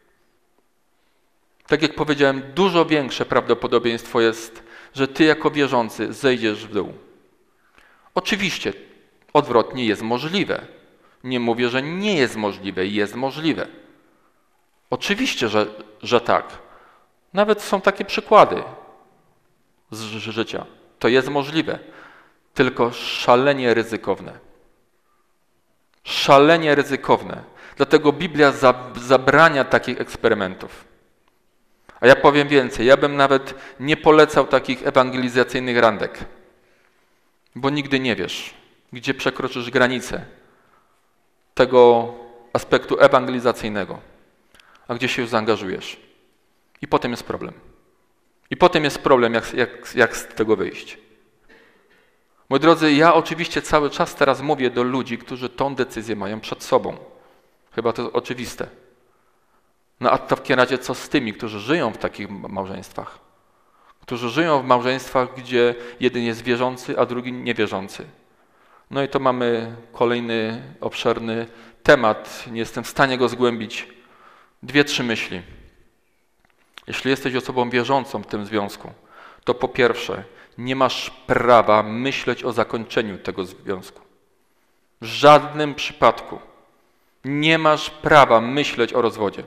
Tak jak powiedziałem, dużo większe prawdopodobieństwo jest, że ty jako wierzący zejdziesz w dół. Oczywiście odwrotnie jest możliwe. Nie mówię, że nie jest możliwe, jest możliwe. Oczywiście, że, że tak. Nawet są takie przykłady z życia. To jest możliwe, tylko szalenie ryzykowne. Szalenie ryzykowne. Dlatego Biblia zabrania takich eksperymentów. A ja powiem więcej, ja bym nawet nie polecał takich ewangelizacyjnych randek, bo nigdy nie wiesz, gdzie przekroczysz granicę tego aspektu ewangelizacyjnego, a gdzie się już zaangażujesz. I potem jest problem. I potem jest problem, jak, jak, jak z tego wyjść. Moi drodzy, ja oczywiście cały czas teraz mówię do ludzi, którzy tą decyzję mają przed sobą. Chyba to jest oczywiste. No a to w takim razie co z tymi, którzy żyją w takich małżeństwach? Którzy żyją w małżeństwach, gdzie jeden jest wierzący, a drugi niewierzący. No i to mamy kolejny obszerny temat. Nie jestem w stanie go zgłębić. Dwie, trzy myśli. Jeśli jesteś osobą wierzącą w tym związku, to po pierwsze, nie masz prawa myśleć o zakończeniu tego związku. W żadnym przypadku nie masz prawa myśleć o rozwodzie.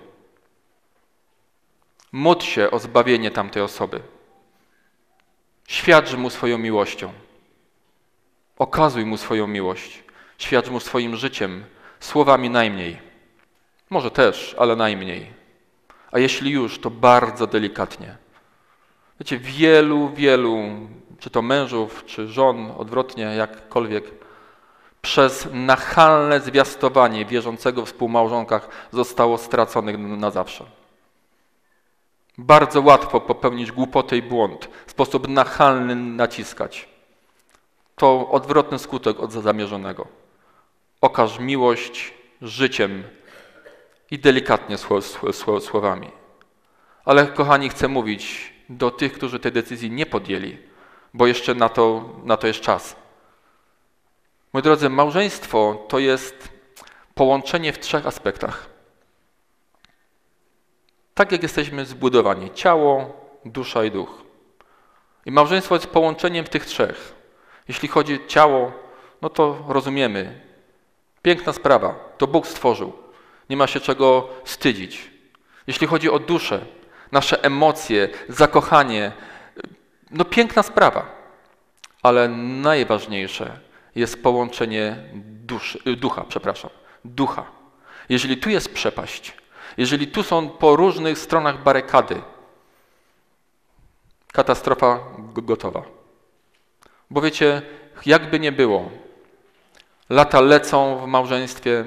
Módl się o zbawienie tamtej osoby. Świadcz mu swoją miłością. Okazuj mu swoją miłość. Świadcz mu swoim życiem, słowami najmniej. Może też, ale najmniej. A jeśli już, to bardzo delikatnie. Wiecie, wielu, wielu, czy to mężów, czy żon, odwrotnie, jakkolwiek, przez nachalne zwiastowanie wierzącego w współmałżonkach zostało straconych na zawsze. Bardzo łatwo popełnić głupotę i błąd, w sposób nachalny naciskać. To odwrotny skutek od zamierzonego. Okaż miłość życiem i delikatnie słowami. Ale kochani, chcę mówić do tych, którzy tej decyzji nie podjęli, bo jeszcze na to, na to jest czas. Moi drodzy, małżeństwo to jest połączenie w trzech aspektach. Tak jak jesteśmy zbudowani, ciało, dusza i duch. I małżeństwo jest połączeniem w tych trzech. Jeśli chodzi o ciało, no to rozumiemy. Piękna sprawa, to Bóg stworzył. Nie ma się czego wstydzić. Jeśli chodzi o duszę, nasze emocje, zakochanie, no piękna sprawa. Ale najważniejsze jest połączenie duszy, ducha, przepraszam, ducha. Jeżeli tu jest przepaść, jeżeli tu są po różnych stronach barykady, katastrofa gotowa. Bo wiecie, jakby nie było, lata lecą w małżeństwie,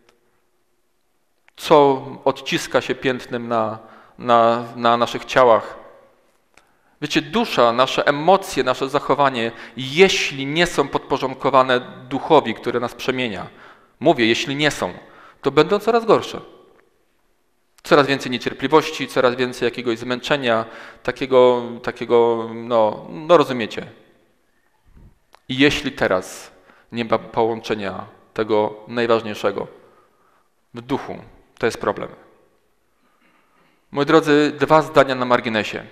co odciska się piętnem na, na, na naszych ciałach. Wiecie, dusza, nasze emocje, nasze zachowanie, jeśli nie są podporządkowane duchowi, który nas przemienia, mówię, jeśli nie są, to będą coraz gorsze. Coraz więcej niecierpliwości, coraz więcej jakiegoś zmęczenia, takiego, takiego no, no rozumiecie. I jeśli teraz nie ma połączenia tego najważniejszego w duchu, to jest problem. Moi drodzy, dwa zdania na marginesie.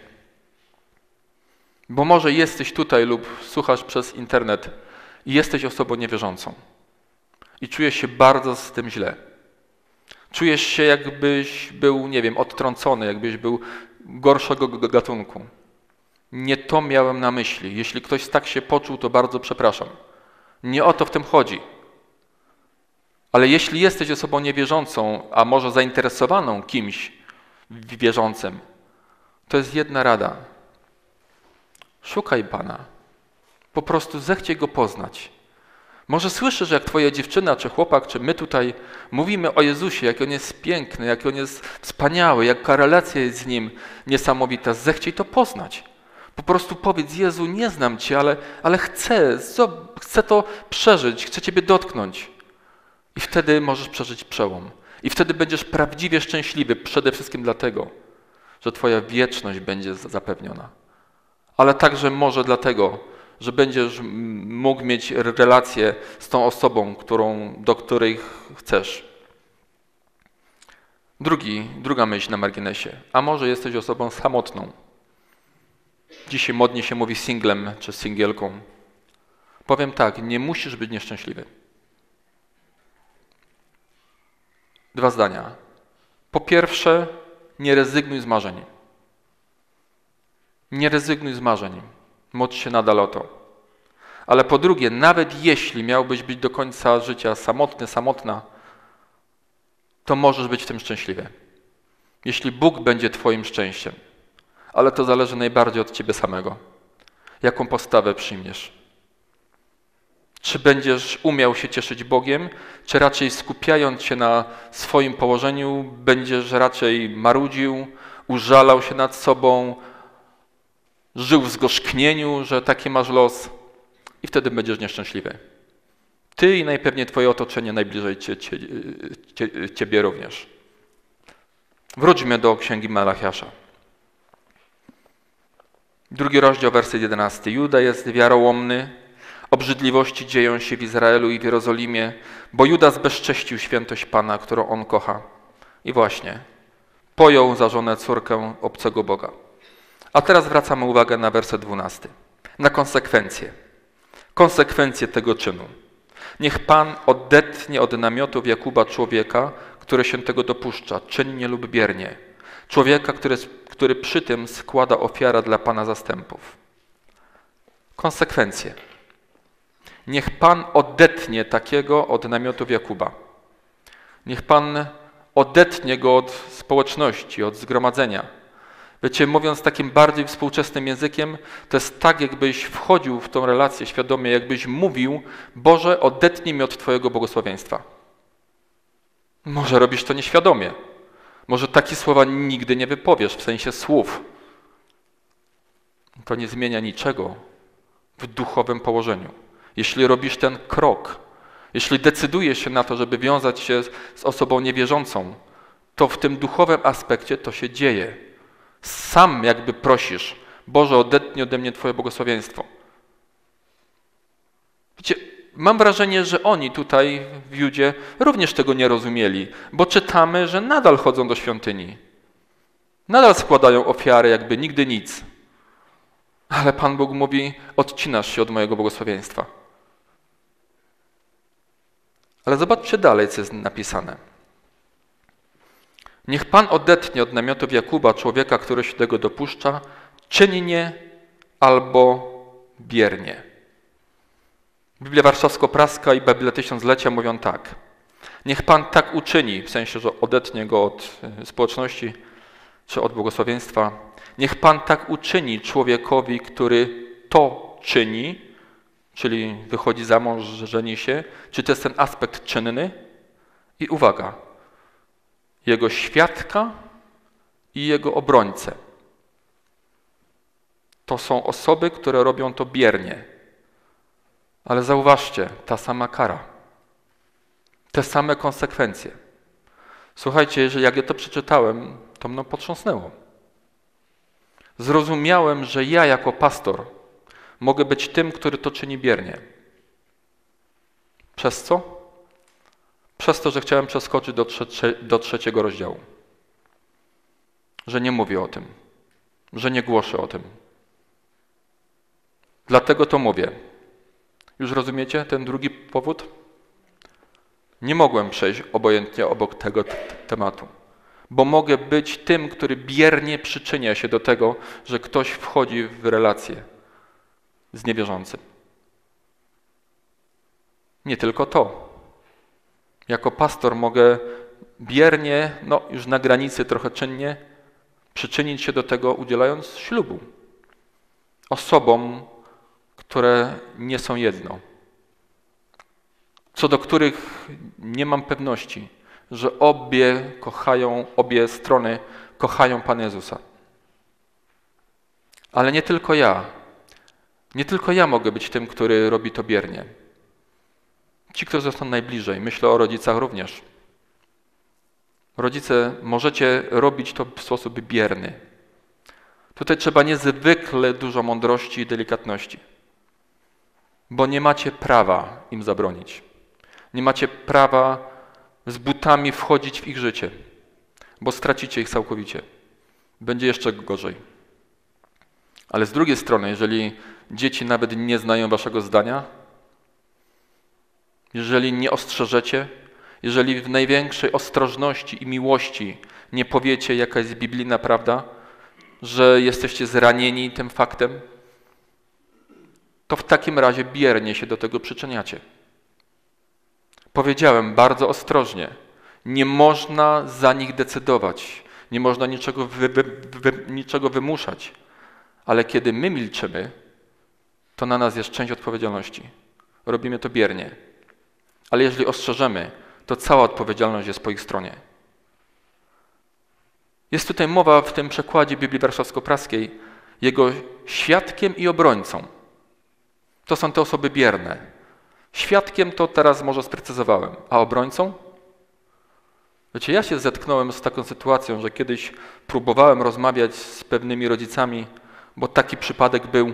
Bo może jesteś tutaj lub słuchasz przez internet i jesteś osobą niewierzącą i czujesz się bardzo z tym źle. Czujesz się, jakbyś był, nie wiem, odtrącony, jakbyś był gorszego gatunku. Nie to miałem na myśli. Jeśli ktoś tak się poczuł, to bardzo przepraszam. Nie o to w tym chodzi. Ale jeśli jesteś osobą niewierzącą, a może zainteresowaną kimś wierzącym, to jest jedna rada. Szukaj Pana. Po prostu zechciej Go poznać. Może słyszysz, jak twoja dziewczyna, czy chłopak, czy my tutaj mówimy o Jezusie, jak On jest piękny, jak On jest wspaniały, jaka relacja jest z Nim niesamowita. Zechciej to poznać. Po prostu powiedz, Jezu, nie znam Cię, ale, ale chcę, chcę to przeżyć, chcę Ciebie dotknąć. I wtedy możesz przeżyć przełom. I wtedy będziesz prawdziwie szczęśliwy, przede wszystkim dlatego, że Twoja wieczność będzie zapewniona. Ale także może dlatego, że będziesz mógł mieć relację z tą osobą, którą, do której chcesz. Drugi, druga myśl na marginesie. A może jesteś osobą samotną. Dzisiaj modnie się mówi singlem czy singielką. Powiem tak, nie musisz być nieszczęśliwy. Dwa zdania. Po pierwsze, nie rezygnuj z marzeń. Nie rezygnuj z marzeń. Módl się nadal o to. Ale po drugie, nawet jeśli miałbyś być do końca życia samotny, samotna, to możesz być w tym szczęśliwy. Jeśli Bóg będzie twoim szczęściem. Ale to zależy najbardziej od ciebie samego. Jaką postawę przyjmiesz? Czy będziesz umiał się cieszyć Bogiem, czy raczej skupiając się na swoim położeniu, będziesz raczej marudził, użalał się nad sobą, żył w zgorzknieniu, że taki masz los i wtedy będziesz nieszczęśliwy. Ty i najpewniej twoje otoczenie najbliżej cie, cie, cie, ciebie również. Wróćmy do Księgi Malachiasza. Drugi rozdział, werset jedenasty. Juda jest wiarołomny, obrzydliwości dzieją się w Izraelu i w Jerozolimie, bo Juda zbezcześcił świętość Pana, którą on kocha. I właśnie, pojął za żonę córkę obcego Boga. A teraz zwracamy uwagę na werset dwunasty. Na konsekwencje. Konsekwencje tego czynu. Niech Pan odetnie od namiotów Jakuba człowieka, który się tego dopuszcza, czynnie lub biernie. Człowieka, który, który przy tym składa ofiarę dla Pana zastępów. Konsekwencje. Niech Pan odetnie takiego od namiotów Jakuba. Niech Pan odetnie go od społeczności, od zgromadzenia. Wiecie, mówiąc takim bardziej współczesnym językiem, to jest tak, jakbyś wchodził w tą relację świadomie, jakbyś mówił: Boże, odetnij mnie od Twojego błogosławieństwa. Może robisz to nieświadomie. Może takie słowa nigdy nie wypowiesz, w sensie słów. To nie zmienia niczego w duchowym położeniu. Jeśli robisz ten krok, jeśli decydujesz się na to, żeby wiązać się z osobą niewierzącą, to w tym duchowym aspekcie to się dzieje. Sam jakby prosisz: Boże, odetnij ode mnie Twoje błogosławieństwo. Wiecie, mam wrażenie, że oni tutaj w Judzie również tego nie rozumieli, bo czytamy, że nadal chodzą do świątyni. Nadal składają ofiary, jakby nigdy nic. Ale Pan Bóg mówi: odcinasz się od mojego błogosławieństwa. Ale zobaczcie dalej, co jest napisane. Niech Pan odetnie od namiotów Jakuba człowieka, który się tego dopuszcza, czynnie albo biernie. Biblia Warszawsko-Praska i Biblia Tysiąclecia mówią tak. Niech Pan tak uczyni, w sensie, że odetnie go od społeczności czy od błogosławieństwa. Niech Pan tak uczyni człowiekowi, który to czyni, czyli wychodzi za mąż, żeni się, czy to jest ten aspekt czynny? I uwaga, jego świadka i jego obrońcę. To są osoby, które robią to biernie. Ale zauważcie, ta sama kara. Te same konsekwencje. Słuchajcie, jeżeli jak ja to przeczytałem, to mną potrząsnęło. Zrozumiałem, że ja jako pastor mogę być tym, który to czyni biernie. Przez co? Przez to, że chciałem przeskoczyć do, trzecie, do trzeciego rozdziału. Że nie mówię o tym. Że nie głoszę o tym. Dlatego to mówię. Już rozumiecie ten drugi powód? Nie mogłem przejść obojętnie obok tego tematu. Bo mogę być tym, który biernie przyczynia się do tego, że ktoś wchodzi w relację z niewierzącym. Nie tylko to. Jako pastor mogę biernie, no już na granicy trochę czynnie, przyczynić się do tego, udzielając ślubu osobom, które nie są jedno, co do których nie mam pewności, że obie kochają, obie strony kochają Pana Jezusa. Ale nie tylko ja. Nie tylko ja mogę być tym, który robi to biernie. Ci, którzy są najbliżej, myślę o rodzicach również. Rodzice, możecie robić to w sposób bierny. Tutaj trzeba niezwykle dużo mądrości i delikatności, bo nie macie prawa im zabronić. Nie macie prawa z butami wchodzić w ich życie, bo stracicie ich całkowicie. Będzie jeszcze gorzej. Ale z drugiej strony, jeżeli dzieci nawet nie znają waszego zdania, jeżeli nie ostrzeżecie, jeżeli w największej ostrożności i miłości nie powiecie, jaka jest biblijna prawda, że jesteście zranieni tym faktem, to w takim razie biernie się do tego przyczyniacie. Powiedziałem bardzo ostrożnie, nie można za nich decydować, nie można niczego, wy, wy, wy, niczego wymuszać, ale kiedy my milczymy, to na nas jest część odpowiedzialności. Robimy to biernie. Ale jeżeli ostrzeżemy, to cała odpowiedzialność jest po ich stronie. Jest tutaj mowa w tym przekładzie Biblii Warszawsko-Praskiej jego świadkiem i obrońcą. To są te osoby bierne. Świadkiem to teraz może sprecyzowałem, a obrońcą? Wiecie, ja się zetknąłem z taką sytuacją, że kiedyś próbowałem rozmawiać z pewnymi rodzicami, bo taki przypadek był.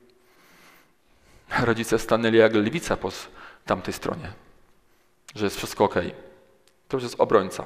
Rodzice stanęli jak lwica po tamtej stronie, że jest wszystko ok. To już jest obrońca.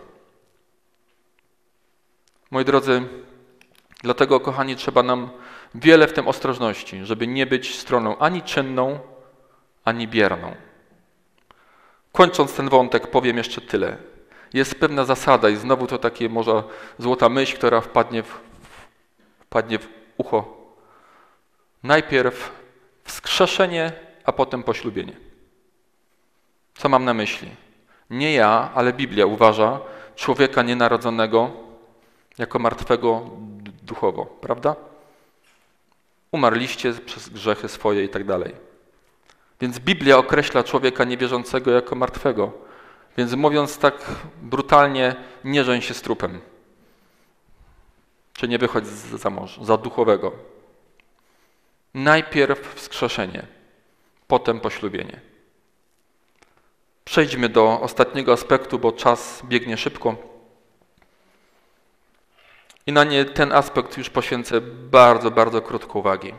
Moi drodzy, dlatego, kochani, trzeba nam wiele w tym ostrożności, żeby nie być stroną ani czynną, ani bierną. Kończąc ten wątek, powiem jeszcze tyle. Jest pewna zasada i znowu to takie może złota myśl, która wpadnie w, wpadnie w ucho. Najpierw wskrzeszenie, a potem poślubienie. Co mam na myśli? Nie ja, ale Biblia uważa człowieka nienarodzonego jako martwego duchowo, prawda? Umarliście przez grzechy swoje i tak dalej. Więc Biblia określa człowieka niewierzącego jako martwego. Więc mówiąc tak brutalnie, nie żeń się z trupem. Czy nie wychodź za mąż, za duchowego. Najpierw wskrzeszenie, potem poślubienie. Przejdźmy do ostatniego aspektu, bo czas biegnie szybko. I na nie ten aspekt już poświęcę bardzo, bardzo krótko uwagi.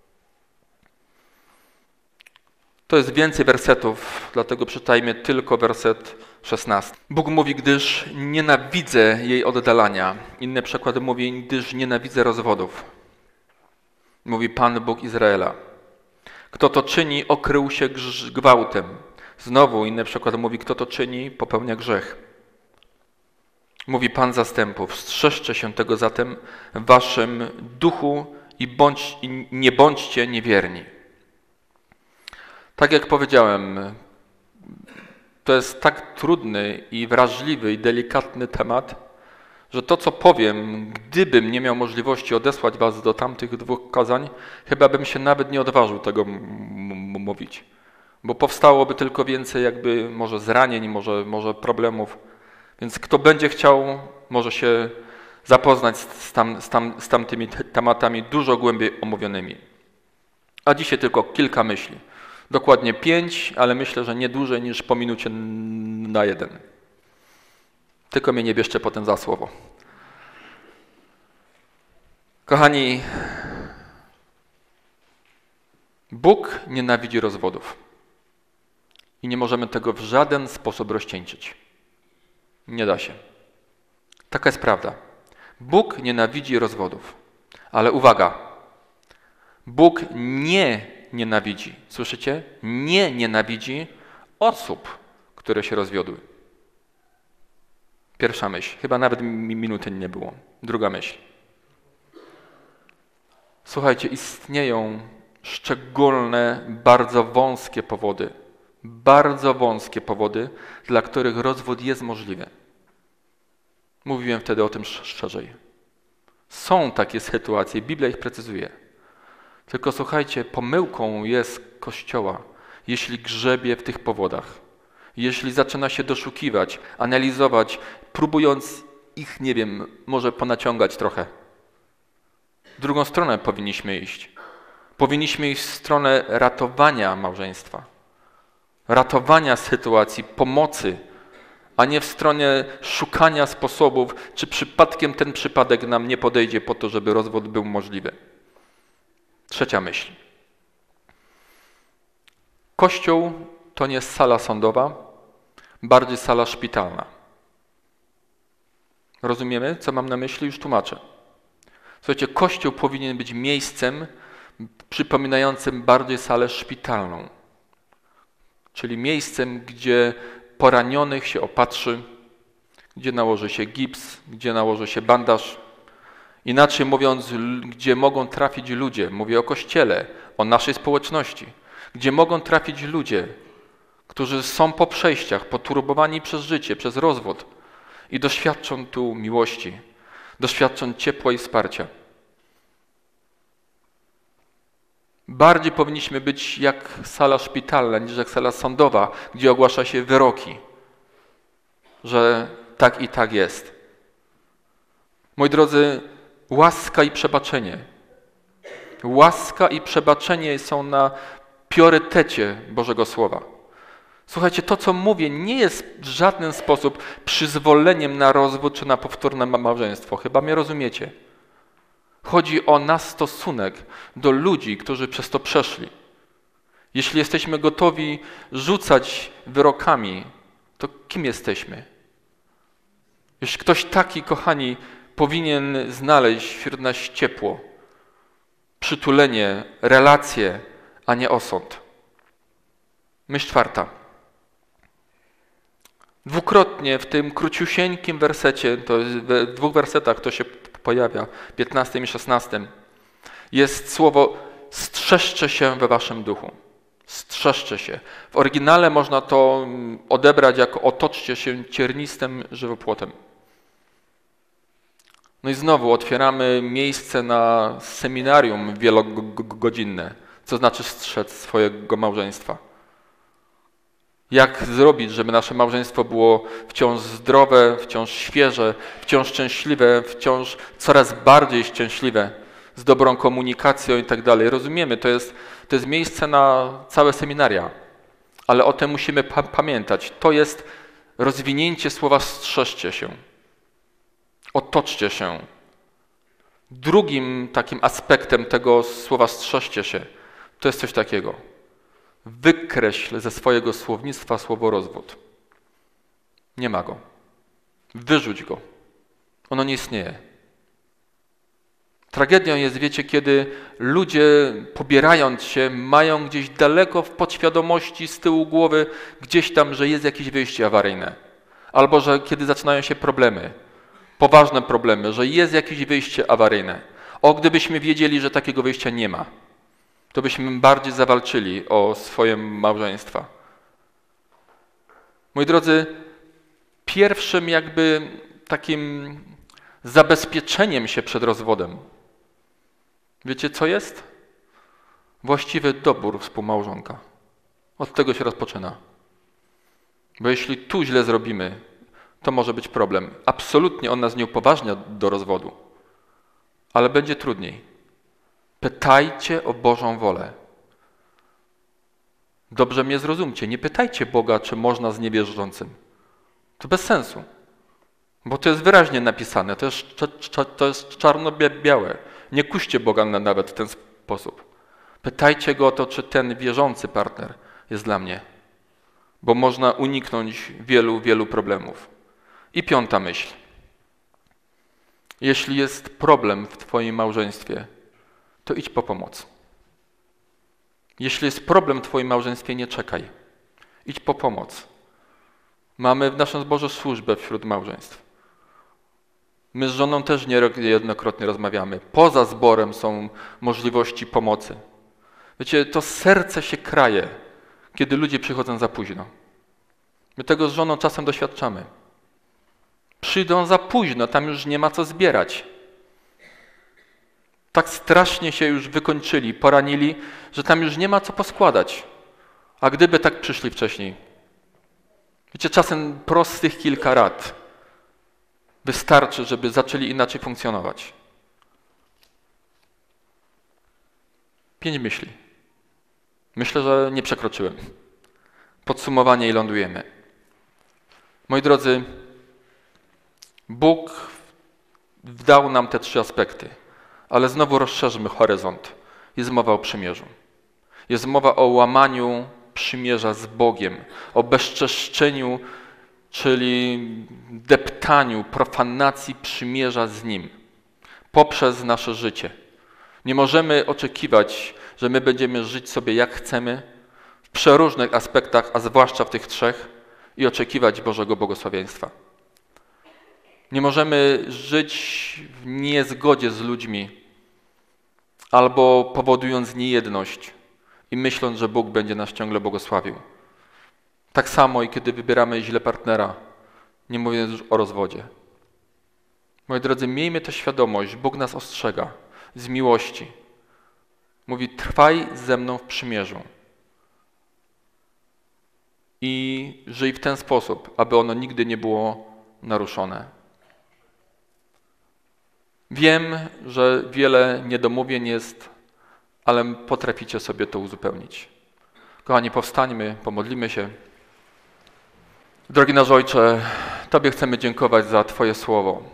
To jest więcej wersetów, dlatego czytajmy tylko werset szesnasty. Bóg mówi, gdyż nienawidzę jej oddalania. Inny przykład mówi, gdyż nienawidzę rozwodów. Mówi Pan Bóg Izraela. Kto to czyni, okrył się gwałtem. Znowu inny przykład mówi, kto to czyni, popełnia grzech. Mówi Pan zastępów, strzeżcie się tego zatem w waszym duchu i, bądź, i nie bądźcie niewierni. Tak jak powiedziałem, to jest tak trudny i wrażliwy i delikatny temat, że to, co powiem, gdybym nie miał możliwości odesłać was do tamtych dwóch kazań, chyba bym się nawet nie odważył tego mówić. Bo powstałoby tylko więcej jakby może zranień, może, może problemów. Więc kto będzie chciał, może się zapoznać z, tam, z, tam, z tamtymi tematami dużo głębiej omówionymi. A dzisiaj tylko kilka myśli. Dokładnie pięć, ale myślę, że nie dłużej niż po minucie na jeden. Tylko mnie nie bierzcie potem za słowo. Kochani, Bóg nienawidzi rozwodów. I nie możemy tego w żaden sposób rozcieńczyć. Nie da się. Taka jest prawda. Bóg nienawidzi rozwodów. Ale uwaga, Bóg nie nienawidzi, słyszycie? Nie nienawidzi osób, które się rozwiodły. Pierwsza myśl. Chyba nawet mi minuty nie było. Druga myśl. Słuchajcie, istnieją szczególne, bardzo wąskie powody, bardzo wąskie powody, dla których rozwód jest możliwy. Mówiłem wtedy o tym szerzej. Są takie sytuacje, Biblia ich precyzuje. Tylko słuchajcie, pomyłką jest Kościoła, jeśli grzebie w tych powodach. Jeśli zaczyna się doszukiwać, analizować, próbując ich, nie wiem, może ponaciągać trochę. W drugą stronę powinniśmy iść. Powinniśmy iść w stronę ratowania małżeństwa. Ratowania sytuacji, pomocy, a nie w stronie szukania sposobów, czy przypadkiem ten przypadek nam nie podejdzie po to, żeby rozwód był możliwy. Trzecia myśl. Kościół to nie jest sala sądowa, bardziej sala szpitalna. Rozumiemy, co mam na myśli? Już tłumaczę. Słuchajcie, Kościół powinien być miejscem przypominającym bardziej salę szpitalną. Czyli miejscem, gdzie poranionych się opatrzy, gdzie nałoży się gips, gdzie nałoży się bandaż. Inaczej mówiąc, gdzie mogą trafić ludzie, mówię o Kościele, o naszej społeczności, gdzie mogą trafić ludzie, którzy są po przejściach, poturbowani przez życie, przez rozwód i doświadczą tu miłości, doświadczą ciepła i wsparcia. Bardziej powinniśmy być jak sala szpitalna, niż jak sala sądowa, gdzie ogłasza się wyroki, że tak i tak jest. Moi drodzy, łaska i przebaczenie. Łaska i przebaczenie są na priorytecie Bożego Słowa. Słuchajcie, to co mówię nie jest w żaden sposób przyzwoleniem na rozwód czy na powtórne małżeństwo. Chyba mnie rozumiecie. Chodzi o nasz stosunek do ludzi, którzy przez to przeszli. Jeśli jesteśmy gotowi rzucać wyrokami, to kim jesteśmy? Jeśli ktoś taki, kochani, powinien znaleźć wśród nas ciepło, przytulenie, relacje, a nie osąd. Myśl czwarta. Dwukrotnie w tym króciusieńkim wersecie, to jest w dwóch wersetach to się pojawia, piętnastym i szesnastym, jest słowo strzeżcie się we waszym duchu. Strzeżcie się. W oryginale można to odebrać jako otoczcie się ciernistym żywopłotem. No i znowu otwieramy miejsce na seminarium wielogodzinne, co znaczy strzec swojego małżeństwa. Jak zrobić, żeby nasze małżeństwo było wciąż zdrowe, wciąż świeże, wciąż szczęśliwe, wciąż coraz bardziej szczęśliwe, z dobrą komunikacją i tak dalej. Rozumiemy, to jest, to jest miejsce na całe seminaria, ale o tym musimy pa- pamiętać. To jest rozwinięcie słowa strzeżcie się, otoczcie się. Drugim takim aspektem tego słowa strzeżcie się to jest coś takiego. Wykreśl ze swojego słownictwa słowo rozwód. Nie ma go. Wyrzuć go. Ono nie istnieje. Tragedią jest, wiecie, kiedy ludzie pobierając się mają gdzieś daleko w podświadomości, z tyłu głowy, gdzieś tam, że jest jakieś wyjście awaryjne. Albo, że kiedy zaczynają się problemy, poważne problemy, że jest jakieś wyjście awaryjne. O, gdybyśmy wiedzieli, że takiego wyjścia nie ma, to byśmy bardziej zawalczyli o swoje małżeństwa. Moi drodzy, pierwszym jakby takim zabezpieczeniem się przed rozwodem, wiecie co jest? Właściwy dobór współmałżonka. Od tego się rozpoczyna. Bo jeśli tu źle zrobimy, to może być problem. Absolutnie on nas nie upoważnia do rozwodu, ale będzie trudniej. Pytajcie o Bożą wolę. Dobrze mnie zrozumcie, nie pytajcie Boga, czy można z niewierzącym. To bez sensu, bo to jest wyraźnie napisane, to jest, to jest czarno-białe. Nie kuście Boga na nawet w ten sposób. Pytajcie Go o to, czy ten wierzący partner jest dla mnie, bo można uniknąć wielu, wielu problemów. I piąta myśl. Jeśli jest problem w twoim małżeństwie, to idź po pomoc. Jeśli jest problem w twoim małżeństwie, nie czekaj. Idź po pomoc. Mamy w naszym zborze służbę wśród małżeństw. My z żoną też niejednokrotnie rozmawiamy. Poza zborem są możliwości pomocy. Wiecie, to serce się kraje, kiedy ludzie przychodzą za późno. My tego z żoną czasem doświadczamy. Przyjdą za późno, tam już nie ma co zbierać. Tak strasznie się już wykończyli, poranili, że tam już nie ma co poskładać. A gdyby tak przyszli wcześniej? Wiecie, czasem prostych kilka rad wystarczy, żeby zaczęli inaczej funkcjonować. Pięć myśli. Myślę, że nie przekroczyłem. Podsumowanie i lądujemy. Moi drodzy, Bóg dał nam te trzy aspekty, ale znowu rozszerzmy horyzont. Jest mowa o przymierzu. Jest mowa o łamaniu przymierza z Bogiem, o bezczeszczeniu, czyli deptaniu, profanacji przymierza z Nim poprzez nasze życie. Nie możemy oczekiwać, że my będziemy żyć sobie jak chcemy w przeróżnych aspektach, a zwłaszcza w tych trzech, i oczekiwać Bożego błogosławieństwa. Nie możemy żyć w niezgodzie z ludźmi, albo powodując niejedność i myśląc, że Bóg będzie nas ciągle błogosławił. Tak samo i kiedy wybieramy źle partnera, nie mówiąc już o rozwodzie. Moi drodzy, miejmy tę świadomość, Bóg nas ostrzega z miłości. Mówi, trwaj ze mną w przymierzu. I żyj w ten sposób, aby ono nigdy nie było naruszone. Wiem, że wiele niedomówień jest, ale potraficie sobie to uzupełnić. Kochani, powstańmy, pomodlimy się. Drogi nasz Ojcze, Tobie chcemy dziękować za Twoje słowo.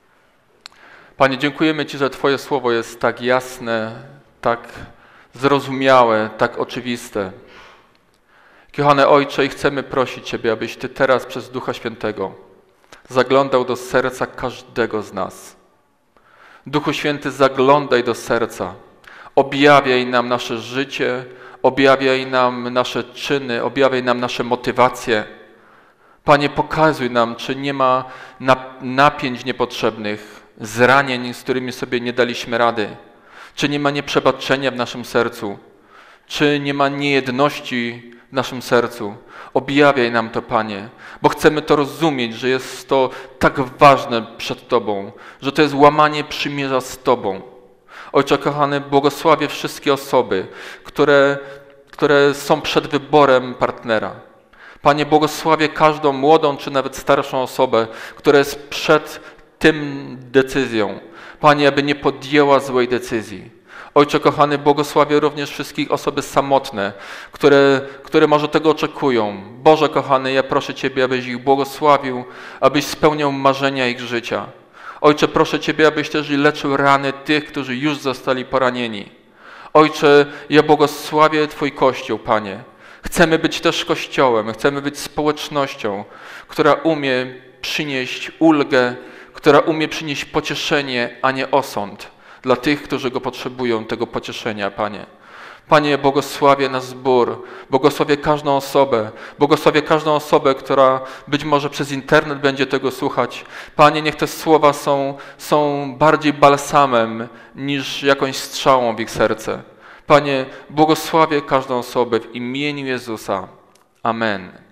Panie, dziękujemy Ci, że Twoje słowo jest tak jasne, tak zrozumiałe, tak oczywiste. Kochany Ojcze, i chcemy prosić Ciebie, abyś Ty teraz przez Ducha Świętego zaglądał do serca każdego z nas. Duchu Święty, zaglądaj do serca, objawiaj nam nasze życie, objawiaj nam nasze czyny, objawiaj nam nasze motywacje. Panie, pokazuj nam, czy nie ma napięć niepotrzebnych, zranień, z którymi sobie nie daliśmy rady, czy nie ma nieprzebaczenia w naszym sercu, czy nie ma niejedności w naszym sercu. Objawiaj nam to, Panie, bo chcemy to rozumieć, że jest to tak ważne przed Tobą, że to jest łamanie przymierza z Tobą. Ojcze kochany, błogosławię wszystkie osoby, które, które są przed wyborem partnera. Panie, błogosławię każdą młodą czy nawet starszą osobę, która jest przed tym decyzją. Panie, aby nie podjęła złej decyzji. Ojcze kochany, błogosławię również wszystkich osoby samotne, które, które może tego oczekują. Boże kochany, ja proszę Ciebie, abyś ich błogosławił, abyś spełniał marzenia ich życia. Ojcze, proszę Ciebie, abyś też leczył rany tych, którzy już zostali poranieni. Ojcze, ja błogosławię Twój Kościół, Panie. Chcemy być też Kościołem, chcemy być społecznością, która umie przynieść ulgę, która umie przynieść pocieszenie, a nie osąd dla tych, którzy go potrzebują, tego pocieszenia, Panie. Panie, błogosławię nasz zbór, błogosławię każdą osobę, błogosławię każdą osobę, która być może przez internet będzie tego słuchać. Panie, niech te słowa są, są bardziej balsamem niż jakąś strzałą w ich serce. Panie, błogosławię każdą osobę w imieniu Jezusa. Amen.